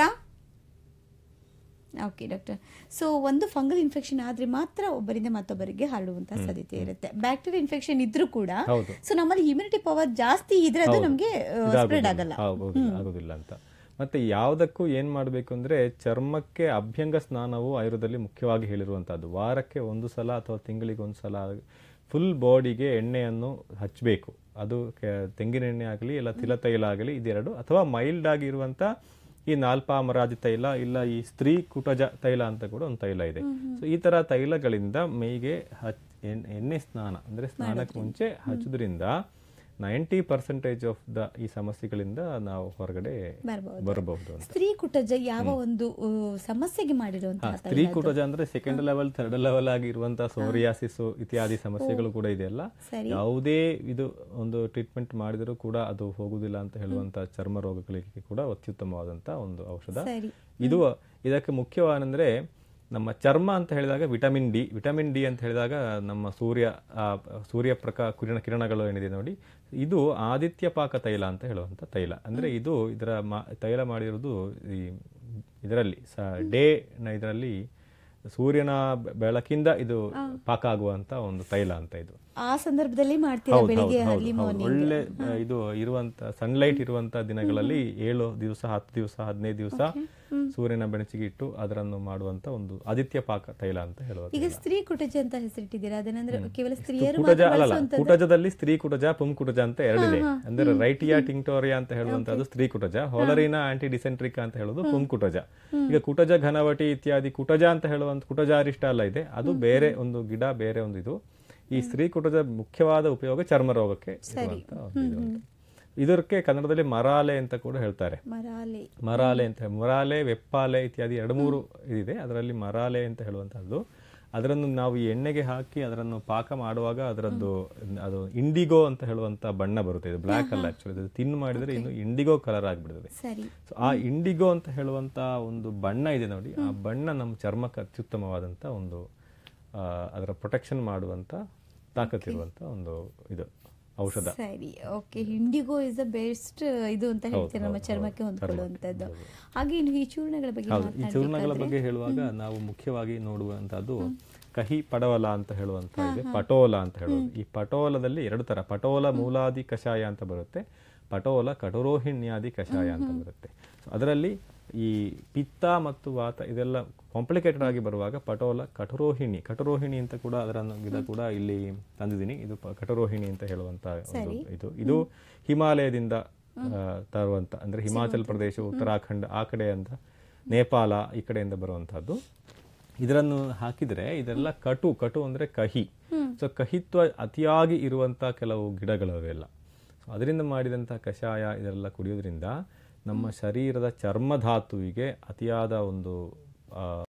ಓಕೆ ಡಾಕ್ಟರ್, ಸೊ ಒಂದು ಫಂಗಲ್ ಇನ್ಫೆಕ್ಷನ್ ಆದ್ರೆ ಮಾತ್ರ ಒಬ್ಬರಿಂದ ಮತ್ತೊಬ್ಬರಿಗೆ ಹರಡುವಂತಹ ಸಾಧ್ಯತೆ ಇರುತ್ತೆ. ಬ್ಯಾಕ್ಟೀರಿಯಾ ಇನ್ಫೆಕ್ಷನ್ ಇದ್ರೂ ಕೂಡ ಸೊ ನಮ್ಮಲ್ಲಿ ಇಮ್ಯುನಿಟಿ ಪವರ್ ಜಾಸ್ತಿ ಇದ್ರೆ ಅದು ನಮಗೆ ಸ್ಪ್ರೆಡ್ ಆಗಲ್ಲ ಆಗೋದಿಲ್ಲ ಅಂತ. ಮತ್ತೆ ಯಾವುದಕ್ಕೂ ಏನ್ ಮಾಡಬೇಕು ಅಂದ್ರೆ ಚರ್ಮಕ್ಕೆ ಅಭ್ಯಂಗ ಸ್ನಾನವು ಆಯುರ್ವೇದದಲ್ಲಿ ಮುಖ್ಯವಾಗಿ ಹೇಳಿರುವಂತಹದ್ದು. ವಾರಕ್ಕೆ ಒಂದು ಸಲ ಅಥವಾ ತಿಂಗಳಿಗೆ ಒಂದು ಸಲ ಫುಲ್ ಬಾಡಿಗೆ ಎಣ್ಣೆಯನ್ನು ಹಚ್ಚಬೇಕು. ಅದು ತೆಂಗಿನ ಎಣ್ಣೆ ಆಗಲಿ ಇಲ್ಲ ತಿಲ ತೈಲ ಆಗಲಿ ಇದೆರಡು, ಅಥವಾ ಮೈಲ್ಡ್ ಆಗಿರುವಂತ ಈ ನಾಲ್ಪಾಮರಾದಿ ತೈಲ ಇಲ್ಲ ಈ ಸ್ತ್ರೀ ಕುಟಜ ತೈಲ ಅಂತ ಕೂಡ ಒಂದು ತೈಲ ಇದೆ. ಸೊ ಈ ತರ ತೈಲಗಳಿಂದ ಮೈಗೆ ಹಚ್ ಎಣ್ಣೆ ಸ್ನಾನ ಅಂದ್ರೆ ಸ್ನಾನಕ್ಕೆ ಮುಂಚೆ ಹಚ್ಚೋದ್ರಿಂದ ನೈಂಟಿ ಪರ್ಸೆಂಟೇಜ್ ಆಫ್ ದ ಈ ಸಮಸ್ಯೆಗಳಿಂದ ನಾವು ಹೊರಗಡೆ ಬರಬಹುದು. ಸ್ತ್ರೀ ಕುಟಜ ಯಾವ ಒಂದು ಸಮಸ್ಯೆಗೆ ಮಾಡಿರುವಂತಹ ಸ್ತ್ರೀ ಕುಟಜ ಅಂದ್ರೆ ಸೆಕೆಂಡ್ ಲೆವೆಲ್ ಥರ್ಡ್ ಲೆವೆಲ್ ಆಗಿರುವಂತಹ ಸೋರಿಯಾಸಿಸ್ ಇತ್ಯಾದಿ ಸಮಸ್ಯೆಗಳು ಕೂಡ ಇದೆಯಲ್ಲ, ಯಾವುದೇ ಇದು ಒಂದು ಟ್ರೀಟ್ಮೆಂಟ್ ಮಾಡಿದರೂ ಕೂಡ ಅದು ಹೋಗುದಿಲ್ಲ ಅಂತ ಹೇಳುವಂತಹ ಚರ್ಮ ರೋಗಗಳಿಗೆ ಕೂಡ ಅತ್ಯುತ್ತಮವಾದಂತ ಒಂದು ಔಷಧ ಇದು. ಇದಕ್ಕೆ ಮುಖ್ಯವಾದಂದ್ರೆ ನಮ್ಮ ಚರ್ಮ ಅಂತ ಹೇಳಿದಾಗ ವಿಟಮಿನ್ ಡಿ ವಿಟಮಿನ್ ಡಿ ಅಂತ ಹೇಳಿದಾಗ ನಮ್ಮ ಸೂರ್ಯ ಸೂರ್ಯ ಪ್ರಕಾ ಕಿರಣ ಕಿರಣಗಳು ಏನಿದೆ ನೋಡಿ, ಇದು ಆದಿತ್ಯ ಪಾಕ ತೈಲ ಅಂತ ಹೇಳುವಂಥ ತೈಲ. ಅಂದರೆ ಇದು ಇದರ ಮಾ ತೈಲ ಮಾಡಿರೋದು ಈ ಇದರಲ್ಲಿ ಸ ಡೇ ಇದರಲ್ಲಿ ಸೂರ್ಯನ ಬೆಳಕಿಂದ ಇದು ಪಾಕ ಆಗುವಂತ ಒಂದು ತೈಲ ಅಂತ ಇದು. ಆ ಸಂದರ್ಭದಲ್ಲಿ ಮಾಡ್ತೀರಾ ಬೆಳಿಗ್ಗೆ ಒಳ್ಳೆ ಇದು ಇರುವಂತ ಸನ್ಲೈಟ್ ಇರುವಂತ ದಿನಗಳಲ್ಲಿ ಏಳು ದಿವಸ ಹತ್ತು ದಿವಸ ಹದಿನೈದು ದಿವಸ ಸೂರ್ಯನ ಬೆಳಕಿಗೆ ಇಟ್ಟು ಅದನ್ನು ಮಾಡುವಂತ ಒಂದು ಆದಿತ್ಯ ಪಾಕ ತೈಲ ಅಂತ ಹೇಳುವುದು. ಈಗ ಸ್ತ್ರೀ ಕುಟಜ ಅಂತ ಹೆಸರಿಟ್ಟಿದ್ದೀರಾ, ಅದನ್ನಂದ್ರೆ ಕೇವಲ ಸ್ತ್ರೀಯರು ಕುಟಜ ಅಲ್ಲ, ಕುಟಜದಲ್ಲಿ ಸ್ತ್ರೀ ಕುಟಜ ಪುಂ ಕುಟಜ ಅಂತ ಎರಡಿದೆ. ಅಂದ್ರೆ ರೈಟಿಯಾ ಟಿಂಕ್ಟೋರಿಯಾ ಅಂತ ಹೇಳುವಂತದ್ದು ಸ್ತ್ರೀ ಕುಟಜ, ಹೊಲರಿನಾ ಆಂಟಿ ಡಿಸೆಂಟ್ರಿಕಾ ಅಂತ ಹೇಳೋದು ಪುಂ ಕುಟಜ. ಈಗ ಕುಟಜ ಘನವಟಿ ಇತ್ಯಾದಿ ಕುಟಜ ಅಂತ ಹೇಳುವಂತ ಕುಟಜಾರಿಷ್ಟ ಅಲ್ಲ ಇದೆ, ಅದು ಬೇರೆ ಒಂದು ಗಿಡ, ಬೇರೆ ಒಂದು ಇದು. ಈ ಸ್ತ್ರೀ ಕುಟಜ ಮುಖ್ಯವಾದ ಉಪಯೋಗ ಚರ್ಮ ರೋಗಕ್ಕೆ ಇದಕ್ಕೆ ಕನ್ನಡದಲ್ಲಿ ಮರಾಲೆ ಅಂತ ಕೂಡ ಹೇಳ್ತಾರೆ. ಮರಾಲೆ ಅಂತ ಮರಾಲೆ ವೆಪ್ಪಾಲೆ ಇತ್ಯಾದಿ ಎರಡು ಮೂರು ಇದಿದೆ. ಅದರಲ್ಲಿ ಮರಾಲೆ ಅಂತ ಹೇಳುವಂತಹದ್ದು, ಅದನ್ನು ನಾವು ಈ ಎಣ್ಣೆಗೆ ಹಾಕಿ ಅದನ್ನು ಪಾಕ ಮಾಡುವಾಗ ಅದರದ್ದು ಅದು ಇಂಡಿಗೋ ಅಂತ ಹೇಳುವಂತ ಬಣ್ಣ ಬರುತ್ತೆ. ಇದು ಬ್ಲಾಕ್ ಅಲ್ಲ, ಆಕ್ಚುಲಿ ತಿನ್ ಮಾಡಿದ್ರೆ ಇನ್ನು ಇಂಡಿಗೋ ಕಲರ್ ಆಗಿಬಿಡುತ್ತದೆ. ಸೊ ಆ ಇಂಡಿಗೋ ಅಂತ ಹೇಳುವಂತ ಒಂದು ಬಣ್ಣ ಇದೆ ನೋಡಿ, ಆ ಬಣ್ಣ ನಮ್ಮ ಚರ್ಮಕ್ಕೆ ಅತ್ಯುತ್ತಮವಾದಂತ ಒಂದು ಅದರ ಪ್ರೊಟೆಕ್ಷನ್ ಮಾಡುವಂತ ತಾಕತ್ತಿರುವಂತ ಒಂದು ಇದು ಔಷಧ. ಸರಿ, okay. Indigo is the best ಇದು ಅಂತ ಹೇಳ್ತೀರಾ ನಮ್ಮ ಚರ್ಮಕ್ಕೆ ಹೊಂದ್ಕೊಳ್ಳುವಂಥದ್ದು. ಹಾಗೆ ಇನ್ನು ಈ ಚೂರ್ಣಗಳ ಬಗ್ಗೆ ಈ ಚೂರ್ಣಗಳ ಬಗ್ಗೆ ಹೇಳುವಾಗ ನಾವು ಮುಖ್ಯವಾಗಿ ನೋಡುವಂತದ್ದು ಕಹಿ ಪಡವಲ ಅಂತ ಹೇಳುವಂತ ಇದೆ, ಪಟೋಲ ಅಂತ ಹೇಳೋದು. ಈ ಪಟೋಲದಲ್ಲಿ ಎರಡು ತರ, ಪಟೋಲ ಮೂಲಾದಿ ಕಷಾಯ ಅಂತ ಬರುತ್ತೆ, ಪಟೋಲ ಕಟುರೋಹಿಣ್ಯಾದಿ ಕಷಾಯ ಅಂತ ಬರುತ್ತೆ. ಅದರಲ್ಲಿ ಈ ಪಿತ್ತ ಮತ್ತು ವಾತ ಇದೆಲ್ಲ ಕಾಂಪ್ಲಿಕೇಟೆಡ್ ಆಗಿ ಬರುವಾಗ ಪಟೋಲ ಕಟುರೋಹಿಣಿ, ಕಟುರೋಹಿಣಿ ಅಂತ ಕೂಡ ಅದರ ಗಿಡ ಕೂಡ ಇಲ್ಲಿ ತಂದಿದ್ದೀನಿ. ಇದು ಕಟುರೋಹಿಣಿ ಅಂತ ಹೇಳುವಂತ ಇದು ಇದು ಹಿಮಾಲಯದಿಂದ ತರುವಂತ, ಅಂದ್ರೆ ಹಿಮಾಚಲ್ ಪ್ರದೇಶ, ಉತ್ತರಾಖಂಡ್ ಆ ಕಡೆ ಅಂತ, ನೇಪಾಳ ಈ ಕಡೆಯಿಂದ ಬರುವಂತಹದ್ದು. ಇದನ್ನು ಹಾಕಿದ್ರೆ ಇದೆಲ್ಲ ಕಟು, ಕಟು ಅಂದ್ರೆ ಕಹಿ. ಸೊ ಕಹಿತ್ವ ಅತಿಯಾಗಿ ಇರುವಂತ ಕೆಲವು ಗಿಡಗಳವೆಲ್ಲ, ಅದರಿಂದ ಮಾಡಿದಂತಹ ಕಷಾಯ ಇದೆಲ್ಲ ಕುಡಿಯೋದ್ರಿಂದ ನಮ್ಮ ಶರೀರದ ಚರ್ಮಧಾತುವಿಗೆ ಅತಿಯಾದ ಒಂದು